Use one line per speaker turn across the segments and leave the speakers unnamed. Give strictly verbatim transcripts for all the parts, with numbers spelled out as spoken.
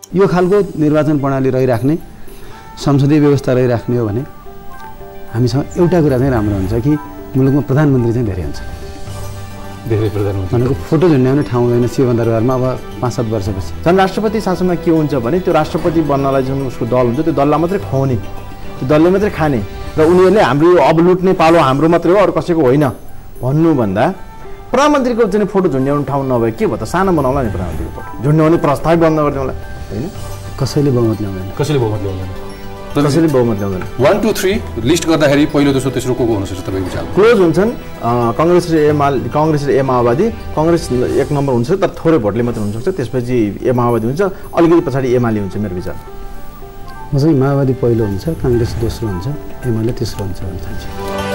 यो खालको निर्वाचन प्रणाली रहिराख्ने संसदीय व्यवस्था रहिराख्ने हो भने हामीसँग एउटा कुरा चाहिँ राम्रो हुन्छ कि मुलुकमा प्रधानमन्त्री चाहिँ धेरै हुन्छ।
धेरै प्रधानमन्त्री
भनेको फोटो झुन्ड्याउने ठाउँ हुँदैन शिव दरबारमा अब पाँच सात वर्षपछि।
झन् राष्ट्रपति शासनमा के हुन्छ भने त्यो राष्ट्रपति बन्नलाई जुन उसको दल हुन्छ त्यो दललाई मात्रै खुवाउने, त्यो दलले मात्रै खाने र उनीहरूले हाम्रो यो अब लुट्ने पालो हाम्रो मात्रै हो अरू कसैको होइन भन्नुभन्दा प्रधानमन्त्रीको चाहिँ फोटो झुन्ड्याउने ठाउँ नभए के भयो त? सानो बनाउला नि प्रधानमन्त्रीको फोटो, झुन्ड्याउने प्रस्ताव बन्द गरिदिउँ होला होइन?
कसैले बहुमत ल्याउँदैन,
कसैले बहुमत ल्याउँदैन,
कसैले बहुमत ल्याउँदैन।
वान टू थ्री लिस्ट गर्दाखेरि पहिलो दोस्रो तेस्रो को को हुनसक्छ तपाईँको विचारमा?
क्लोज हुन्छन् कङ्ग्रेस र एमाले, कङ्ग्रेस र ए माओवादी। कङ्ग्रेस एक नम्बर हुन्छ तर थोरै भोटले मात्रै हुनसक्छ, त्यसपछि ए माओवादी हुन्छ, अलिकति पछाडि एमाले हुन्छ मेरो विचार।
म चाहिँ माओवादी पहिलो हुन्छ, काङ्ग्रेस दोस्रो हुन्छ, एमाले तेस्रो हुन्छ भन्ने ठान्छु।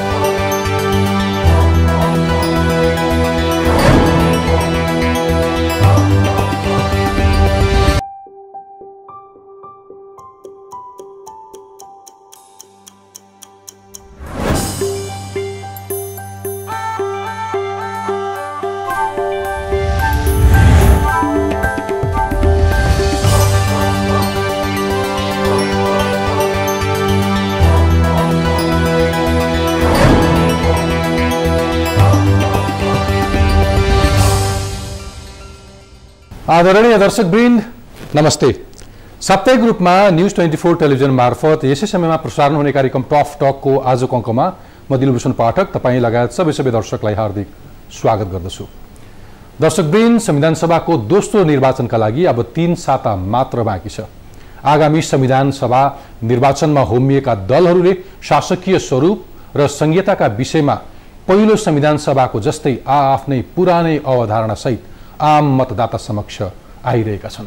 आदरणीय दर्शकवृन्द नमस्ते। साप्ताहिक रूपमा न्यूज ट्वेन्टी फोर टेलिभिजन मार्फत यसै समयमा प्रसारण हुने कार्यक्रम टफ टकको आजको अङ्कमा म दिलभूषण पाठक तपाईँ लगायत सबै सबै दर्शकलाई हार्दिक स्वागत गर्दछु। दर्शकवृन्द, संविधान सभाको दोस्रो निर्वाचनका लागि अब तीन साता मात्र बाँकी छ। आगामी संविधान सभा निर्वाचनमा होमिएका दलहरूले शासकीय स्वरूप र संहिताका विषयमा पहिलो संविधान सभाको जस्तै आआफ्नै पुरानै अवधारणासहित आम मतदाता समक्ष आइरहेका छन्।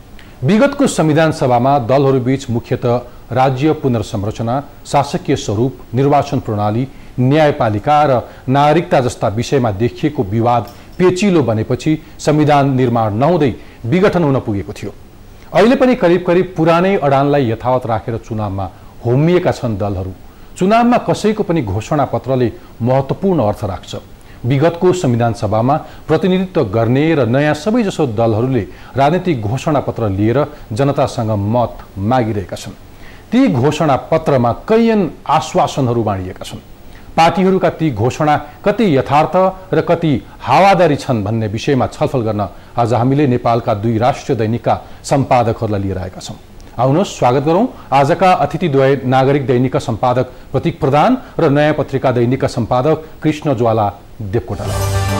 विगतको संविधान सभामा दलहरूबीच मुख्यतः राज्य पुनर्संरचना, शासकीय स्वरूप, निर्वाचन प्रणाली, न्यायपालिका र नागरिकता जस्ता विषयमा देखिएको विवाद पेचिलो बनेपछि संविधान निर्माण नहुँदै विघटन हुन पुगेको थियो। अहिले पनि करिब करिब पुरानै अडानलाई यथावत राखेर चुनावमा होमिएका छन् दलहरू। चुनावमा कसैको पनि घोषणा पत्रले महत्त्वपूर्ण अर्थ राख्छ। विगतको संविधान सभामा प्रतिनिधित्व गर्ने र नयाँ सबैजसो दलहरूले राजनीतिक घोषणा पत्र लिएर जनतासँग मत मागिरहेका छन्। ती घोषणा पत्रमा कैयन आश्वासनहरू बाँडिएका छन्। पार्टीहरूका ती घोषणा कति यथार्थ र कति हावादारी छन् भन्ने विषयमा छलफल गर्न आज हामीले नेपालका दुई राष्ट्रिय दैनिकका सम्पादकहरूलाई लिएर आएका छौँ। आउनुहोस् स्वागत गरौँ आजका अतिथिद्वय नागरिक दैनिकका सम्पादक प्रतीक प्रधान र नयाँ पत्रिका दैनिकका सम्पादक कृष्ण ज्वाला देवकोटालाई।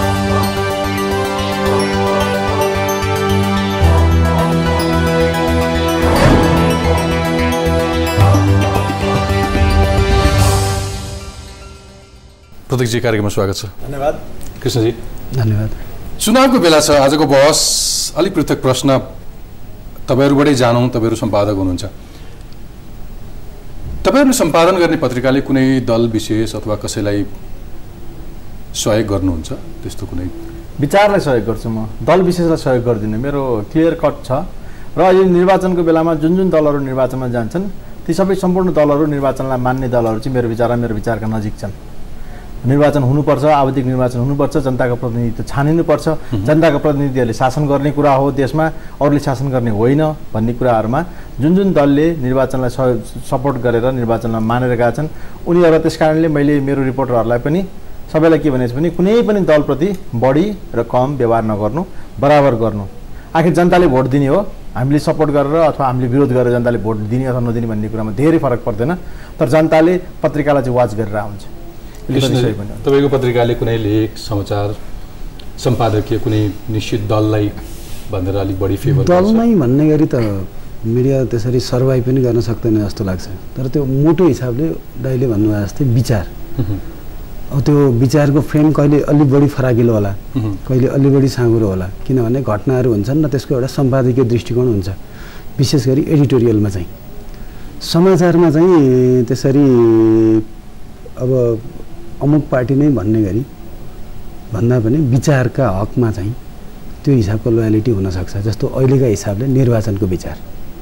प्रतीकजी कार्यक्रममा स्वागत छ।
धन्यवाद।
कृष्णजी
धन्यवाद।
चुनावको बेला छ, आजको बहस अलिक पृथक प्रश्न तपाईहरूबाटै जानौँ। तपाईहरू सम्पादक हुनुहुन्छ, तपाईहरूले सम्पादन गर्ने पत्रिकाले कुनै दल विशेष अथवा कसैलाई सहयोग गर्नुहुन्छ? त्यस्तो कुनै
विचारलाई सहयोग गर्छु म, दल विशेषलाई सहयोग गर्दिनँ। मेरो क्लियर कट छ र यो निर्वाचनको बेलामा जुन जुन दलहरू निर्वाचनमा जान्छन् ती सबै सम्पूर्ण दलहरू निर्वाचनलाई मान्ने दलहरू चाहिँ मेरो विचारमा मेरो विचारका नजिक छन्। निर्वाचन हुनुपर्छ, आवधिक निर्वाचन हुनुपर्छ, जनताको प्रतिनिधित्व छानिनुपर्छ, जनताको प्रतिनिधिहरूले शासन गर्ने कुरा हो देशमा, अरूले शासन गर्ने होइन भन्ने कुराहरूमा जुन जुन दलले निर्वाचनलाई सपोर्ट गरेर निर्वाचनमा मानेर गएका छन् उनीहरू। त्यस कारणले मैले मेरो रिपोर्टरहरूलाई पनि सबैलाई के भनेको छु भने कुनै पनि दलप्रति बढी र कम व्यवहार नगर्नु, बराबर गर्नु। आखिर जनताले भोट दिने हो, हामीले सपोर्ट गरेर अथवा हामीले विरोध गरेर जनताले भोट दिने अथवा नदिने भन्ने कुरामा धेरै फरक पर्दैन, तर जनताले पत्रिकालाई चाहिँ वाच गरेर आउँछ।
तपाईँको पत्रिकाले कुनै लेख समाचार सम्पादकीय कुनै निश्चित दललाई भनेर अलिक बढी फेभर
दलमै भन्ने गरी त मिडिया त्यसरी सर्भाइभ पनि गर्न सक्दैन जस्तो लाग्छ। तर त्यो मोटो हिसाबले दाइले भन्नुभयो जस्तै विचार, अब त्यो विचारको फ्रेम कहिले अलि बढी फराकिलो होला, कहिले अलि बढी साँगुरो होला, किनभने घटनाहरू हुन्छन् र त्यसको एउटा सम्पादकीय दृष्टिकोण हुन्छ। विशेष गरी एडिटोरियलमा चाहिँ, समाचारमा चाहिँ त्यसरी अब अमुक पार्टी नै भन्ने गरी भन्दा पनि विचारका हकमा चाहिँ त्यो हिसाबको लोयालिटी हुनसक्छ। जस्तो अहिलेका हिसाबले निर्वाचनको विचार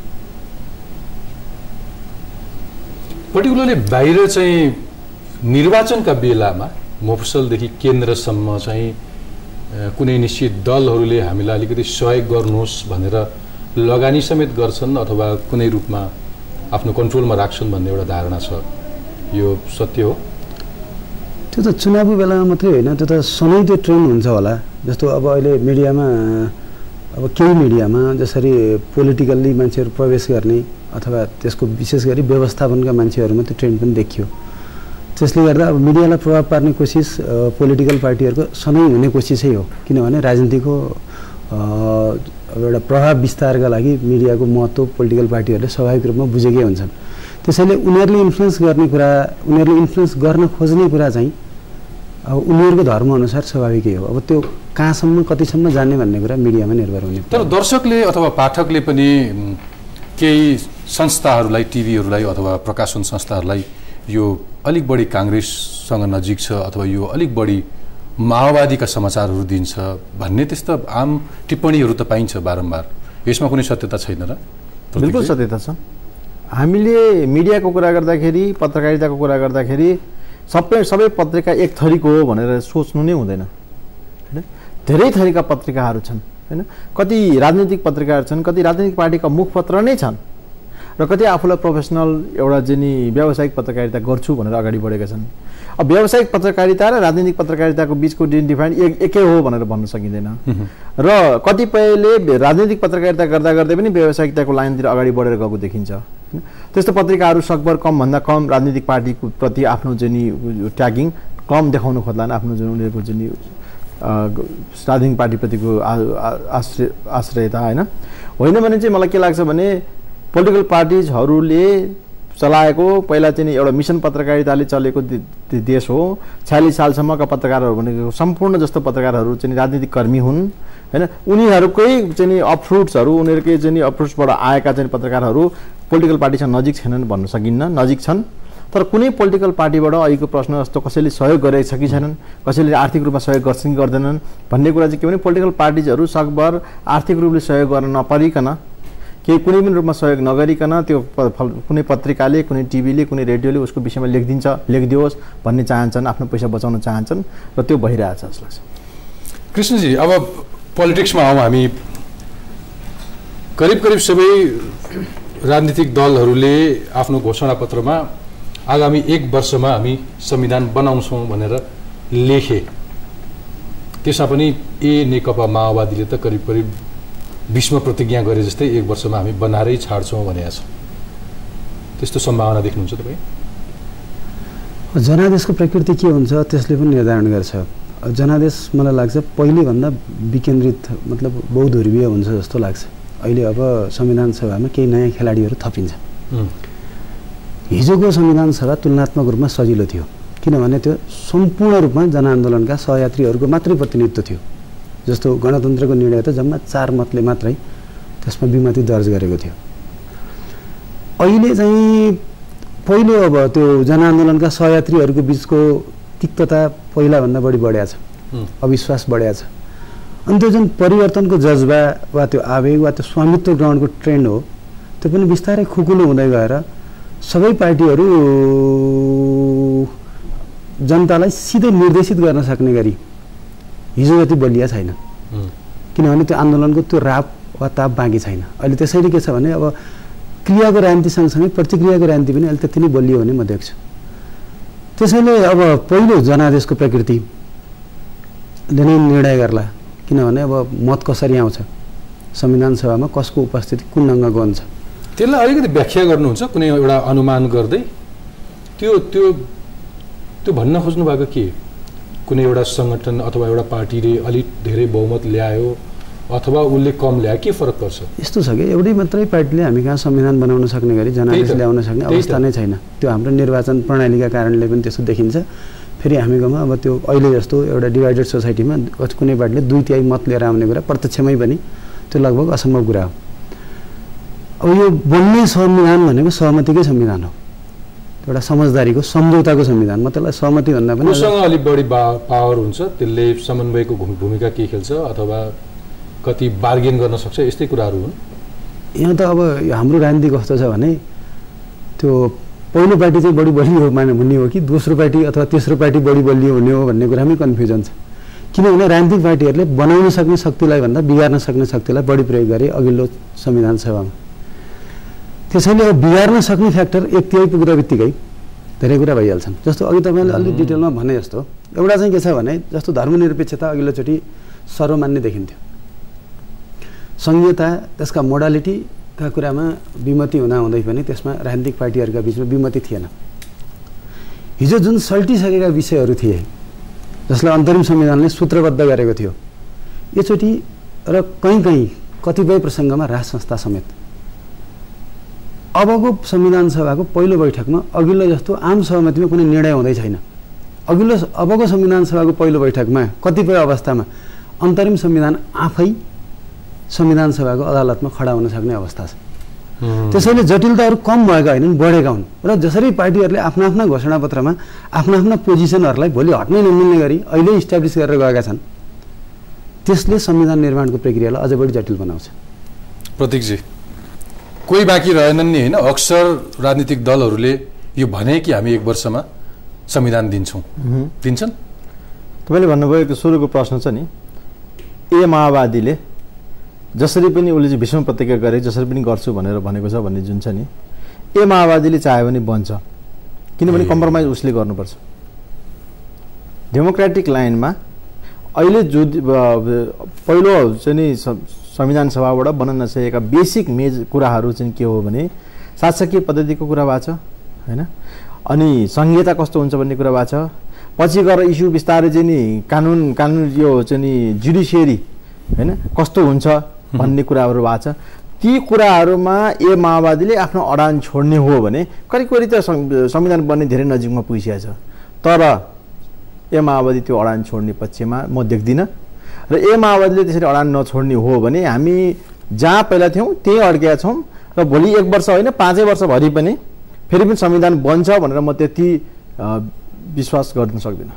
पर्टिकुलरली बाहिर चाहिँ निर्वाचनका बेलामा मफसलदेखि केन्द्रसम्म चाहिँ कुनै निश्चित दलहरूले हामीलाई अलिकति सहयोग गर्नुहोस् भनेर लगानी समेत गर्छन् अथवा कुनै रूपमा आफ्नो कन्ट्रोलमा राख्छन् भन्ने एउटा धारणा छ, यो सत्य हो?
त्यो त चुनावको बेलामा मात्रै होइन, त्यो त सधैँ त्यो ट्रेन्ड हुन्छ होला। जस्तो अब अहिले मिडियामा, अब केही मिडियामा जसरी पोलिटिकल्ली मान्छेहरू प्रवेश गर्ने अथवा त्यसको विशेष गरी व्यवस्थापनका मान्छेहरूमा त्यो ट्रेन्ड पनि देखियो। त्यसले गर्दा अब मिडियालाई प्रभाव पार्ने कोसिस पोलिटिकल पार्टीहरूको सधैँ हुने कोसिसै हो, किनभने राजनीतिको एउटा प्रभाव विस्तारका लागि मिडियाको महत्त्व पोलिटिकल पार्टीहरूले स्वाभाविक रूपमा बुझेकै हुन्छन्। त्यसैले उनीहरूले इन्फ्लुएन्स गर्ने कुरा, उनीहरूले इन्फ्लुएन्स गर्न खोज्ने कुरा चाहिँ अब उनीहरूको धर्मअनुसार स्वाभाविकै हो। अब त्यो कहाँसम्म कतिसम्म जाने भन्ने कुरा मिडियामा निर्भर हुने।
तर दर्शकले अथवा पाठकले पनि केही संस्थाहरूलाई, टिभीहरूलाई अथवा प्रकाशन संस्थाहरूलाई यो अलिक बढी काङ्ग्रेससँग नजिक छ अथवा यो अलिक बढी माओवादीका समाचारहरू दिन्छ भन्ने त्यस्ता आम टिप्पणीहरू त पाइन्छ बारम्बार। यसमा कुनै सत्यता छैन र?
बिल्कुल सत्यता छ। हामीले मिडियाको कुरा गर्दाखेरि, पत्रकारिताको कुरा गर्दाखेरि सबै सबै पत्रिका एक थरीको हो भनेर सोच्नु नै हुँदैन, होइन? धेरै थरीका पत्रिकाहरू छन्, होइन? कति राजनीतिक पत्रिकाहरू छन्, कति राजनीतिक पार्टीका मुखपत्र नै छन् र कति आफूलाई प्रोफेसनल एउटा चाहिँ व्यावसायिक पत्रकारिता गर्छु भनेर अगाडि बढेका छन्। अब व्यावसायिक पत्रकारिता र राजनीतिक पत्रकारिताको बिचको डिफाइन एक एकै हो भनेर भन्न सकिँदैन र कतिपयले राजनीतिक पत्रकारिता गर्दा गर्दै पनि व्यावसायिकताको लाइनतिर अगाडि बढेर गएको देखिन्छ। त्यस्तो पत्रिकाहरू सकभर कमभन्दा कम राजनीतिक पार्टीको प्रति आफ्नो चाहिँ ट्यागिङ कम देखाउन खोज्लान्, आफ्नो जुन उनीहरूको जुन राजनीतिक पार्टीप्रतिको आश्रय आश्रयता, होइन? होइन भने चाहिँ मलाई के लाग्छ भने पोलिटिकल पार्टिजहरूले चलाएको पहिला चाहिँ एउटा मिसन पत्रकारिताले चलेको देश हो। छयालिस सालसम्मका पत्रकारहरू भनेको सम्पूर्ण जस्तो पत्रकारहरू चाहिँ राजनीतिक कर्मी हुन्, होइन? उनीहरूकै चाहिँ अप्रुट्सहरू, उनीहरूकै चाहिँ अप्रुट्सबाट आएका चाहिँ पत्रकारहरू पोलिटिकल पार्टीसँग नजिक छैनन् भन्न सकिन्न, नजिक छन्। तर कुनै पोलिटिकल पार्टीबाट अहिलेको प्रश्न जस्तो कसैले सहयोग गरेको छ कि छैनन्, कसैले आर्थिक रूपमा सहयोग गर्छन् कि गर्दैनन् भन्ने कुरा चाहिँ के भने पोलिटिकल पार्टिजहरू सकभर आर्थिक रूपले सहयोग गर्न नपरिकन, केही कुनै पनि रूपमा सहयोग नगरिकन त्यो कुनै पत्रिकाले, कुनै टिभीले, कुनै रेडियोले उसको विषयमा लेखिदिन्छ, लेखिदियोस् भन्ने चाहन्छन्, आफ्नो पैसा बचाउन चाहन्छन् र त्यो भइरहेछ जस्तो लाग्छ।
कृष्णजी, अब पोलिटिक्समा आउँ हामी। करिब करिब सबै राजनीतिक दलहरूले आफ्नो घोषणापत्रमा आगामी एक वर्षमा हामी संविधान बनाउँछौँ भनेर लेखे। त्यसमा पनि ए नेकपा माओवादीले त करिब करिब विश्व प्रतिज्ञा गरे जस्तै एक वर्षमा हामी बनाएरै छाड्छौँ भनेको छ। त्यस्तो सम्भावना देख्नुहुन्छ तपाईँ?
जनादेशको प्रकृति के हुन्छ त्यसले पनि निर्धारण गर्छ। जनादेश मलाई लाग्छ पहिलेभन्दा विकेन्द्रित, मतलब बहुधुर्वीय हुन्छ जस्तो लाग्छ। अहिले अब संविधान सभामा केही नयाँ खेलाडीहरू थपिन्छ। हिजोको संविधान सभा तुलनात्मक रूपमा सजिलो थियो, किनभने त्यो सम्पूर्ण रूपमा जनआन्दोलनका सहयात्रीहरूको मात्रै प्रतिनिधित्व थियो। जस्तो गणतन्त्रको निर्णय त जम्मा चार मतले मात्रै त्यसमा विमति दर्ज गरेको थियो। अहिले चाहिँ पहिलो अब त्यो जनआन्दोलनका सहयात्रीहरूको बिचको तिक्तता पहिलाभन्दा बढी बढेको छ, अविश्वास बढेको छ। अनि त्यो जुन परिवर्तनको जज्बा वा त्यो आवेग वा त्यो स्वामित्व ग्रहणको ट्रेन्ड हो, त्यो पनि बिस्तारै खुकुलो हुँदै गएर सबै पार्टीहरू जनतालाई सिधै निर्देशित गर्न सक्ने गरी हिजो जति बलिया छैन, किनभने त्यो आन्दोलनको त्यो राप वा ताप बाँकी छैन। अहिले त्यसैले के छ भने अब क्रियाको राजनीति सँगसँगै प्रतिक्रियाको राजनीति पनि अहिले त्यति नै बलियो भने म देख्छु। त्यसैले अब पहिलो जनादेशको प्रकृतिले नै निर्णय गर्ला, किनभने अब मत कसरी आउँछ, संविधान सभामा कसको उपस्थिति कुन ढङ्गको हुन्छ,
त्यसलाई अलिकति व्याख्या गर्नुहुन्छ कुनै एउटा अनुमान गर्दै? त्यो त्यो त्यो भन्न खोज्नु भएको के? कुनै एउटा सङ्गठन अथवा एउटा पार्टीले अलिक धेरै बहुमत ल्यायो अथवा उसले कम ल्यायो, के फरक पर्छ?
यस्तो छ कि एउटै मात्रै पार्टीले हामी कहाँ संविधान बनाउन सक्ने गरी जनादेश ल्याउन सक्ने अवस्था नै छैन। त्यो हाम्रो निर्वाचन प्रणालीका कारणले पनि त्यस्तो देखिन्छ। फेरि हामीकोमा अब त्यो अहिले जस्तो एउटा डिभाइडेड सोसाइटीमा कुनै पार्टीले दुई तिहाई मत लिएर आउने कुरा प्रत्यक्षमै पनि त्यो लगभग असम्भव कुरा हो। अब यो बन्ने संविधान भनेको सहमतिकै संविधान हो, एउटा समझदारीको सम्झौताको संविधान। म त्यसलाई सहमति भन्दा पनि
उसँग अलिक बढी पावर हुन्छ, त्यसले समन्वयको भूमिका के खेल्छ अथवा कति बार्गेन गर्न सक्छ, यस्तै कुराहरू हुन्।
यहाँ त अब हाम्रो राजनीति कस्तो छ भने त्यो पहिलो पार्टी चाहिँ बढी बलियो माने भन्ने हो कि दोस्रो पार्टी अथवा तेस्रो पार्टी बढी बलियो हुने हो भन्ने कुरामै कन्फ्युजन छ। किनभने राजनीतिक पार्टीहरूले बनाउन सक्ने शक्तिलाई भन्दा बिगार्न सक्ने शक्तिलाई बढी प्रयोग गरे अघिल्लो संविधान सभामा। त्यसैले अब बिगार्न सक्ने फ्याक्टर एक तिहाई पुग्दा बित्तिकै धेरै कुरा भइहाल्छन्। जस्तो अघि तपाईँले अलि डिटेलमा भने जस्तो एउटा चाहिँ के छ भने जस्तो धर्मनिरपेक्षता अघिल्लोचोटि सर्वमान्य देखिन्थ्यो। संहिता त्यसका मोडालिटीका कुरामा विमति हुँदा हुँदै पनि त्यसमा राजनीतिक पार्टीहरूका बिचमा विमति थिएन। हिजो जुन सल्टिसकेका विषयहरू थिए जसलाई अन्तरिम संविधानले सूत्रबद्ध गरेको थियो योचोटि र कहीँ कहीँ कतिपय प्रसङ्गमा राज संस्था समेत अबको संविधान सभाको पहिलो बैठकमा अघिल्लो जस्तो आम सहमतिमा कुनै निर्णय हुँदै छैन। अघिल्लो अबको संविधान सभाको पहिलो बैठकमा कतिपय अवस्थामा अन्तरिम संविधान आफै संविधान सभाको अदालतमा खडा हुन सक्ने अवस्था छ। त्यसैले जटिलताहरू कम भएका होइनन्, बढेका हुन् र जसरी पार्टीहरूले आफ्ना आफ्ना घोषणापत्रमा आफ्ना आफ्ना पोजिसनहरूलाई भोलि हट्नै नमिल्ने गरी अहिले इस्टाब्लिस गरेर गएका छन् त्यसले संविधान निर्माणको प्रक्रियालाई अझ बढी जटिल बनाउँछ।
प्रतीकजी, कोही बाँकी रहेनन् नि होइन? अक्सर राजनीतिक दलहरूले यो भने कि हामी एक वर्षमा संविधान दिन्छौँ, दिन्छन्?
तपाईँले भन्नुभयो त्यो सुरुको प्रश्न छ नि, ए माओवादीले जसरी पनि उसले चाहिँ भीष्म प्रतिज्ञा गरे जसरी पनि गर्छु भनेर भनेको छ भन्ने जुन छ नि, ए माओवादीले चाह्यो भने बन्छ, किनभने कम्प्रोमाइज उसले गर्नुपर्छ। डेमोक्रेटिक लाइनमा अहिले जो पहिलो चाहिँ नि संविधान सभाबाट बन्न नसकेका बेसिक मेज कुराहरू चाहिँ के हो भने शासकीय पद्धतिको कुरा भएको छ होइन, अनि संहिता कस्तो हुन्छ भन्ने कुरा भएको छ। पछि गएर इस्यु बिस्तारै चाहिँ नि कानुन कानुन यो चाहिँ नि जुडिसियरी होइन कस्तो हुन्छ भन्ने कुराहरू भएको छ। ती कुराहरूमा ए माओवादीले आफ्नो अडान छोड्ने हो भने करिब करिब त संविधान बन्ने धेरै नजिकमा पुगिसकेको छ। तर ए माओवादी त्यो अडान छोड्ने पक्षमा म देख्दिनँ र ए माओवादीले त्यसरी अडान नछोड्ने हो भने हामी जहाँ पहिला थियौँ त्यहीँ अड्केका छौँ र भोलि एक वर्ष होइन पाँचै वर्षभरि पनि फेरि पनि संविधान बन्छ भनेर म त्यति विश्वास गर्न सक्दिनँ।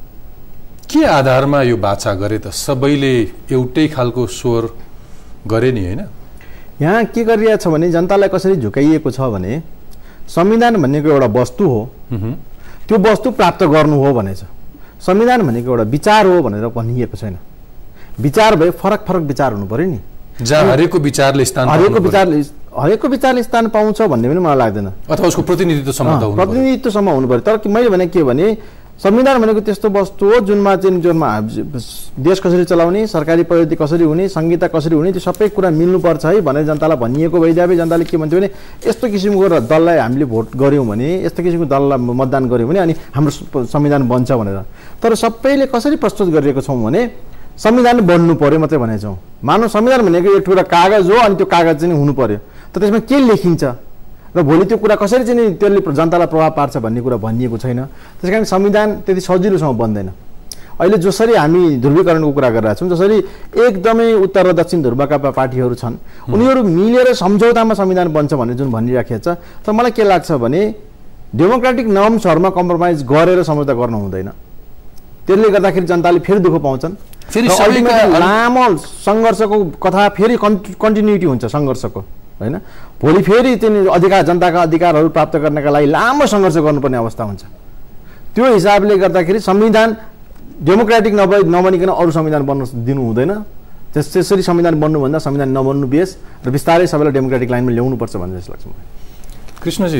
के आधारमा यो बाचा गरे त? सबैले एउटै खालको स्वर गरे नि होइन?
यहाँ के गरिरहेको छ भने जनतालाई कसरी झुकाइएको छ भने संविधान भनेको एउटा वस्तु हो, त्यो वस्तु प्राप्त गर्नु हो भनेछ। संविधान भनेको एउटा विचार हो भनेर भनिएको छैन। विचार भए फरक फरक विचार हुनु पर्यो नि,
जहाँ हरेकको विचारले स्थान
हरेकको विचारले हरेकको विचारले स्थान पाउँछ भन्ने पनि मलाई लाग्दैन,
अथवा उसको प्रतिनिधित्वसम्म
प्रतिनिधित्वसम्म हुनु पर्यो। तर मैले भने के भने संविधान भनेको त्यस्तो वस्तु हो जुनमा चाहिँ जुनमा देश कसरी चलाउने, सरकारी पद्धति कसरी हुने, संहिता कसरी हुने, त्यो सबै कुरा मिल्नुपर्छ है भनेर जनतालाई भनिएको भइदिए जनताले के भन्थ्यो भने यस्तो किसिमको दललाई हामीले भोट गऱ्यौँ भने, यस्तो किसिमको दललाई मतदान गऱ्यौँ भने अनि हाम्रो संविधान बन्छ भनेर। तर सबैले कसरी प्रस्तुत गरिएको छौँ भने संविधान बन्नु पर्यो मात्रै भनेको छौँ। मानव संविधान भनेको एक टुक्रा कागज हो अनि त्यो कागज चाहिँ हुनु पर्यो, तर त्यसमा के लेखिन्छ र भोलि त्यो कुरा कसरी चाहिँ त्यसले जनतालाई प्रभाव पार्छ भन्ने कुरा भनिएको छैन। त्यस कारण संविधान त्यति सजिलोसँग बन्दैन। अहिले जसरी हामी ध्रुवीकरणको कुरा गरिरहेका छौँ, जसरी एकदमै उत्तर र दक्षिण ध्रुवका पार्टीहरू छन् उनीहरू मिलेर सम्झौतामा संविधान बन्छ भनेर जुन भनिराखेको छ, तर मलाई के लाग्छ भने डेमोक्रेटिक नर्म्सहरूमा कम्प्रोमाइज गरेर सम्झौता गर्नु हुँदैन। त्यसले गर्दाखेरि जनताले फेरि दुःख पाउँछन्, फेरि लामो सङ्घर्षको कथा फेरि कन्टिन्युटी हुन्छ सङ्घर्षको होइन। भोलि फेरि तिनी अधिकार जनताका अधिकारहरू प्राप्त गर्नका लागि लामो सङ्घर्ष गर्नुपर्ने अवस्था हुन्छ। त्यो हिसाबले गर्दाखेरि संविधान डेमोक्रेटिक नभए नबनिकन अरू संविधान बन्न दिनु हुँदैन। त्यस त्यसरी संविधान बन्नुभन्दा संविधान नबन्नु बेस र बिस्तारै सबैलाई डेमोक्रेटिक लाइनमा ल्याउनुपर्छ भन्ने जस्तो लाग्छ मलाई।
कृष्णजी,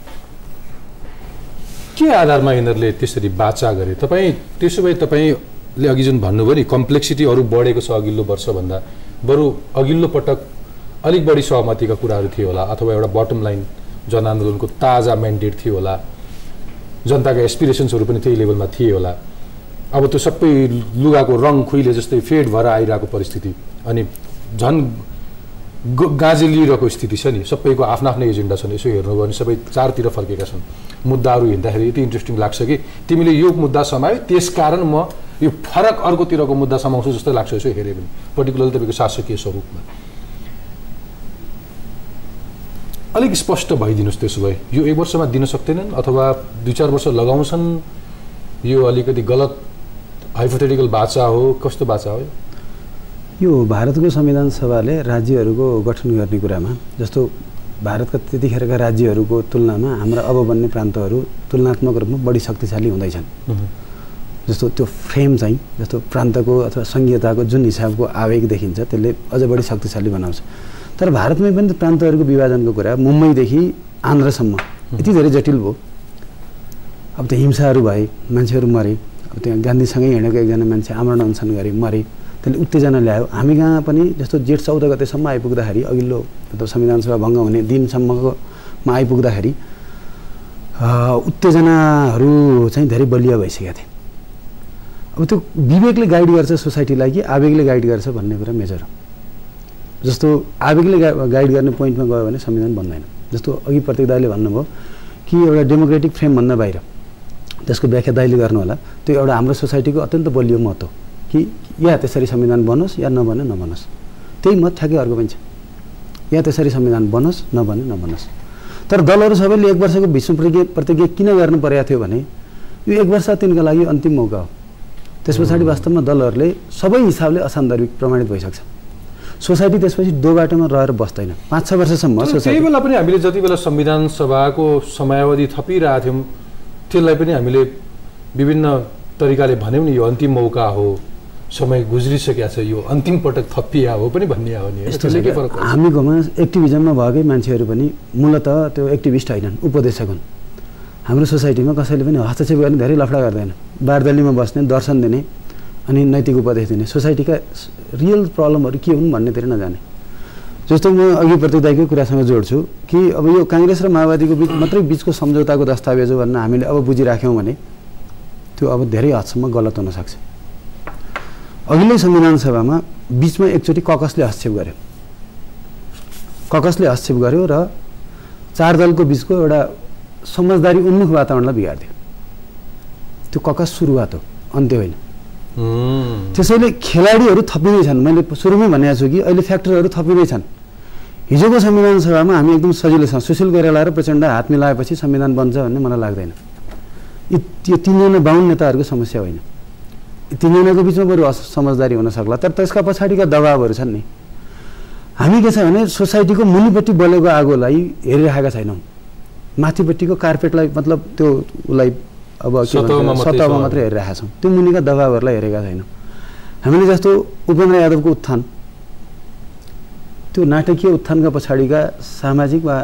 के आधारमा यिनीहरूले त्यसरी बाचा गरे? तपाईँ त्यसो भए तपाईँले अघि जुन भन्नुभयो नि कम्प्लेक्सिटी अरू बढेको छ अघिल्लो वर्षभन्दा, बरु अघिल्लो पटक अलिक बढी सहमतिका कुराहरू थियो होला, अथवा एउटा बटम लाइन जनआन्दोलनको ताजा म्यान्डेट थियो होला, जनताका एस्पिरेसन्सहरू पनि त्यही लेभलमा थिए होला। अब त्यो सबै लुगाको रङ खुइले जस्तै फेड भएर आइरहेको परिस्थिति अनि झन् गाँजे लिइरहेको स्थिति छ नि, सबैको आफ्नो आफ्नो एजेन्डा छन्। यसो हेर्नुभयो भने सबै चारतिर फर्केका छन्। मुद्दाहरू हिँड्दाखेरि यति इन्ट्रेस्टिङ लाग्छ कि तिमीले यो मुद्दा समायो त्यसकारण म यो फरक अर्कोतिरको मुद्दा समाउँछु जस्तो लाग्छ यसो हेऱ्यो भने, पर्टिकुलरली तपाईँको शासकीय स्वरूपमा। अलिक स्पष्ट भइदिनुहोस् त्यसो भए यो एक वर्षमा दिन सक्दैनन् अथवा दुई चार वर्ष लगाउँछन्? यो अलिकति गलत हाइपोथेटिकल बाचा हो, कस्तो बाचा हो?
यो भारतको संविधान सभाले राज्यहरूको गठन गर्ने कुरामा जस्तो भारतका त्यतिखेरका राज्यहरूको तुलनामा हाम्रा अब बन्ने प्रान्तहरू तुलनात्मक रूपमा बढी शक्तिशाली हुँदैछन्। जस्तो त्यो फ्रेम चाहिँ जस्तो प्रान्तको अथवा सङ्घीयताको जुन हिसाबको आवेग देखिन्छ त्यसले अझ बढी शक्तिशाली बनाउँछ। तर भारतमै पनि प्रान्तहरूको विभाजनको कुरा मुम्बईदेखि आन्ध्रसम्म यति धेरै जटिल भयो। अब त्यो हिंसाहरू भए, मान्छेहरू मरे, अब त्यहाँ गान्धीसँगै हिँडेको एकजना मान्छे आमरण अनसन गरे, मरे, त्यसले उत्तेजना ल्यायो। हामी कहाँ पनि जस्तो जेठ चौध गतेसम्म आइपुग्दाखेरि अघिल्लो मतलब संविधान सभा भङ्ग हुने दिनसम्मकोमा आइपुग्दाखेरि उत्तेजनाहरू चाहिँ धेरै बलियो भइसकेका थिए। अब त्यो विवेकले गाइड गर्छ सोसाइटीलाई कि आवेगले गाइड गर्छ भन्ने कुरा मेजर हो। जस्तो आवेगले गाइड गर्ने पोइन्टमा गयो भने संविधान बन्दैन। जस्तो अघि प्रत्येक दाइले भन्नुभयो कि एउटा डेमोक्रेटिक फ्रेमभन्दा बाहिर त्यसको व्याख्या दाइले गर्नु होला, त्यो एउटा हाम्रो सोसाइटीको अत्यन्त बलियो मत हो कि या त्यसरी संविधान बनोस् या नबने नबनोस्। त्यही मत ठ्याक्कै अर्को पनि छ, या त्यसरी संविधान बनोस् नबने नबनोस्। तर दलहरू सबैले एक वर्षको भीष्म प्रतिज्ञा किन गर्नु परेको थियो भने यो एक वर्ष तिनका लागि अन्तिम मौका हो। त्यस पछाडि वास्तवमा दलहरूले सबै हिसाबले असान्दर्भिक प्रमाणित भइसक्छ। सोसाइटी त्यसपछि दो बाटोमा रहेर बस्दैन। पाँच छ वर्षसम्म
त्यही बेला पनि हामीले जति बेला संविधान सभाको समयावधि थपिरहेका थियौँ त्यसलाई पनि हामीले विभिन्न तरिकाले भन्यौँ नि यो अन्तिम मौका हो, समय गुज्रिसकेको छ, यो अन्तिम पटक थपिया हो पनि भन्ने हो नि।
यसले के फरक पर्छ? हामीकोमा एक्टिभिजममा भएकै मान्छेहरू पनि मूलतः त्यो एक्टिभिस्ट होइनन्, उपदेशक हुन्। हाम्रो सोसाइटीमा कसैले पनि हस्तक्षेप गर्ने धेरै लफडा गर्दैन। बारदलीमा बस्ने, दर्शन दिने अनि नैतिक उपदेश दिने, सोसाइटीका रियल प्रब्लमहरू के हुन् भन्नेतिर नजाने। जस्तो म अघि प्रत्येक दाइको कुरासँग जोड्छु कि अब यो काङ्ग्रेस र माओवादीको बिच मात्रै बिचको सम्झौताको दस्तावेज हो भनेर हामीले अब बुझिराख्यौँ भने त्यो अब धेरै हदसम्म गलत हुनसक्छ। अघिल्लै संविधान सभामा बिचमा एकचोटि ककसले हस्तक्षेप गर्यो ककसले हस्तक्षेप गर्यो र चार दलको बिचको एउटा समझदारी उन्मुख वातावरणलाई बिगारिदियो। त्यो ककस सुरुवात हो, अन्त्य होइन। त्यसैले खेलाडीहरू थपिँदैछन्। मैले सुरुमै भनेको छु कि अहिले फ्याक्टरहरू थपिँदैछन्। हिजोको संविधान सभामा हामी एकदम सजिलैसँग सुशील कोइराला र प्रचण्ड हात मिलाएपछि संविधान बन्छ भन्ने मलाई लाग्दैन। यो तिनजना बाहुन नेताहरूको समस्या होइन, तिनजनाको बिचमा बरु समझदारी हुन सक्ला। तर त्यसका पछाडिका दबावहरू छन् नि। हामी के छ भने सोसाइटीको मुनिपट्टि बलेको आगोलाई हेरिरहेका छैनौँ, माथिपट्टिको कार्पेटलाई मतलब त्यो उसलाई अब के भन्छ सतहमा मात्रै हेरिरहेका छौँ, त्यो मुनिका दबावहरूलाई हेरेका छैनौँ। हामीले जस्तो उपेन्द्र यादवको उत्थान, त्यो नाटकीय उत्थानका पछाडिका सामाजिक वा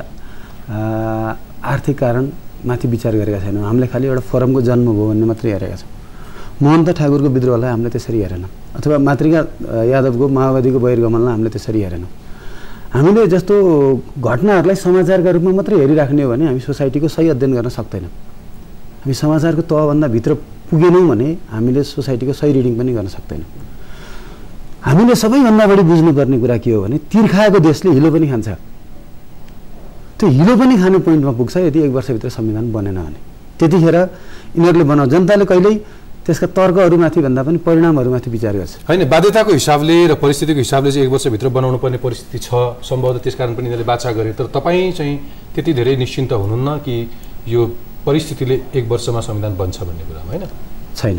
आर्थिक कारण माथि विचार गरेका छैनौँ। हामीले खालि एउटा फोरमको जन्म भयो भन्ने मात्रै हेरेका छौँ। महन्त ठाकुरको विद्रोहलाई हामीले त्यसरी हेरेनौँ, अथवा मातृका यादवको माओवादीको बहिर्गमनलाई हामीले त्यसरी हेरेनौँ। हामीले जस्तो घटनाहरूलाई समाचारका रूपमा मात्रै हेरिराख्ने हो भने हामी सोसाइटीको सही अध्ययन गर्न सक्दैनौँ। हामी समाचारको तहभन्दा भित्र पुगेनौँ भने हामीले सोसाइटीको सही रिडिङ पनि गर्न सक्दैनौँ। हामीले सबैभन्दा बढी बुझ्नुपर्ने कुरा के हो भने तिर्खाएको देशले हिलो पनि खान्छ। त्यो हिलो पनि खाने पोइन्टमा पुग्छ यदि एक वर्षभित्र संविधान बनेन भने। त्यतिखेर यिनीहरूले बनाऊ, जनताले कहिल्यै त्यसका तर्कहरूमाथि भन्दा पनि परिणामहरूमाथि विचार गर्छ।
होइन, बाध्यताको हिसाबले र परिस्थितिको हिसाबले चाहिँ एक वर्षभित्र बनाउनु पर्ने परिस्थिति छ सम्भवतः, त्यसकारण पनि यिनीहरूले बाचा गरे। तर तपाईँ चाहिँ त्यति धेरै निश्चिन्त हुनुहुन्न कि यो परिस्थितिले एक वर्षमा संविधान बन्छ भन्ने कुरामा? होइन,
छैन।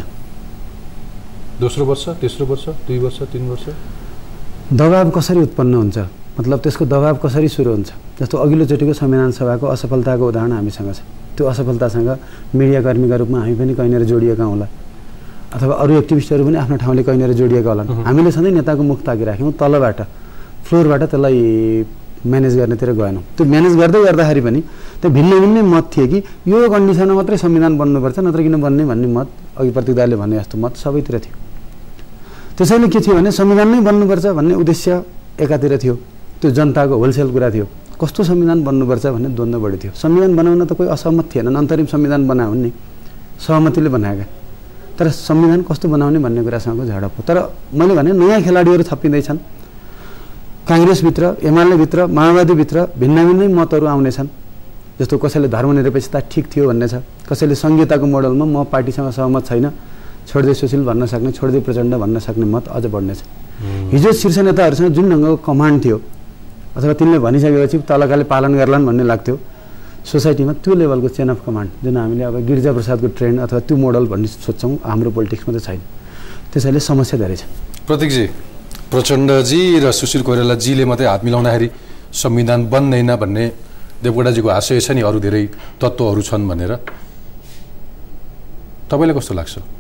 दोस्रो वर्ष, तेस्रो वर्ष, दुई वर्ष, तिन वर्ष
दबाब कसरी उत्पन्न हुन्छ, मतलब त्यसको दबाब कसरी सुरु हुन्छ? जस्तो अघिल्लोचोटिको संविधान सभाको असफलताको उदाहरण हामीसँग छ। त्यो असफलतासँग मिडियाकर्मीका रूपमा हामी पनि कहीँनिर जोडिएका होला, अथवा अरू एक्टिभिस्टहरू पनि आफ्नो ठाउँले कहीँनिर जोडिएका होलान्। हामीले सधैँ नेताको मुख ताकिराख्यौँ, तलबाट फ्लोरबाट त्यसलाई म्यानेज गर्नेतिर गएनौँ। त्यो म्यानेज गर्दै गर्दाखेरि पनि त्यो भिन्न भिन्नै मत थिए कि यो कन्डिसनमा मात्रै संविधान बन्नुपर्छ, नत्र किन बन्ने भन्ने मत, अघि प्रतीक दाइले भने जस्तो मत सबैतिर थियो। त्यसैले के थियो भने संविधान नै बन्नुपर्छ भन्ने उद्देश्य एकातिर थियो, त्यो जनताको होलसेल कुरा थियो। कस्तो संविधान बन्नुपर्छ भन्ने द्वन्द्व बढी थियो। संविधान बनाउन त कोही असहमत थिएन, अन्तरिम संविधान बनायो नि सहमतिले बनाएका, तर संविधान कस्तो बनाउने भन्ने कुरासँगको झडप हो। तर मैले भने नयाँ खेलाडीहरू थपिँदैछन्। काङ्ग्रेसभित्र, एमालेभित्र, माओवादीभित्र भिन्न भिन्नै मतहरू आउनेछन्। जस्तो कसैले धर्मनिरपेक्षता ठिक थियो भन्ने छ, कसैले संहिताको मोडलमा म पार्टीसँग सहमत छैन, छोड्दै सुशील भन्न सक्ने, छोड्दै प्रचण्ड भन्न सक्ने मत अझ बढ्नेछ। हिजो शीर्ष नेताहरूसँग जुन ढङ्गको कमान्ड थियो अथवा तिनले भनिसकेपछि तलकाले पालन गर्लान् भन्ने लाग्थ्यो, सोसाइटीमा त्यो लेभलको चेन अफ कमान्ड जुन हामीले अब गिरिजा प्रसादको ट्रेन्ड अथवा त्यो मोडल भन्ने सोच्छौँ, हाम्रो पोलिटिक्समा त छैन। त्यसैले समस्या धेरै छ।
प्रतीकजी, प्रचण्डजी र सुशील कोइरालाजीले मात्रै हात मिलाउँदाखेरि संविधान बन्दैन भन्ने देवकोटाजीको आशय छ नि, अरू धेरै तत्त्वहरू छन् भनेर, तपाईँलाई कस्तो लाग्छ?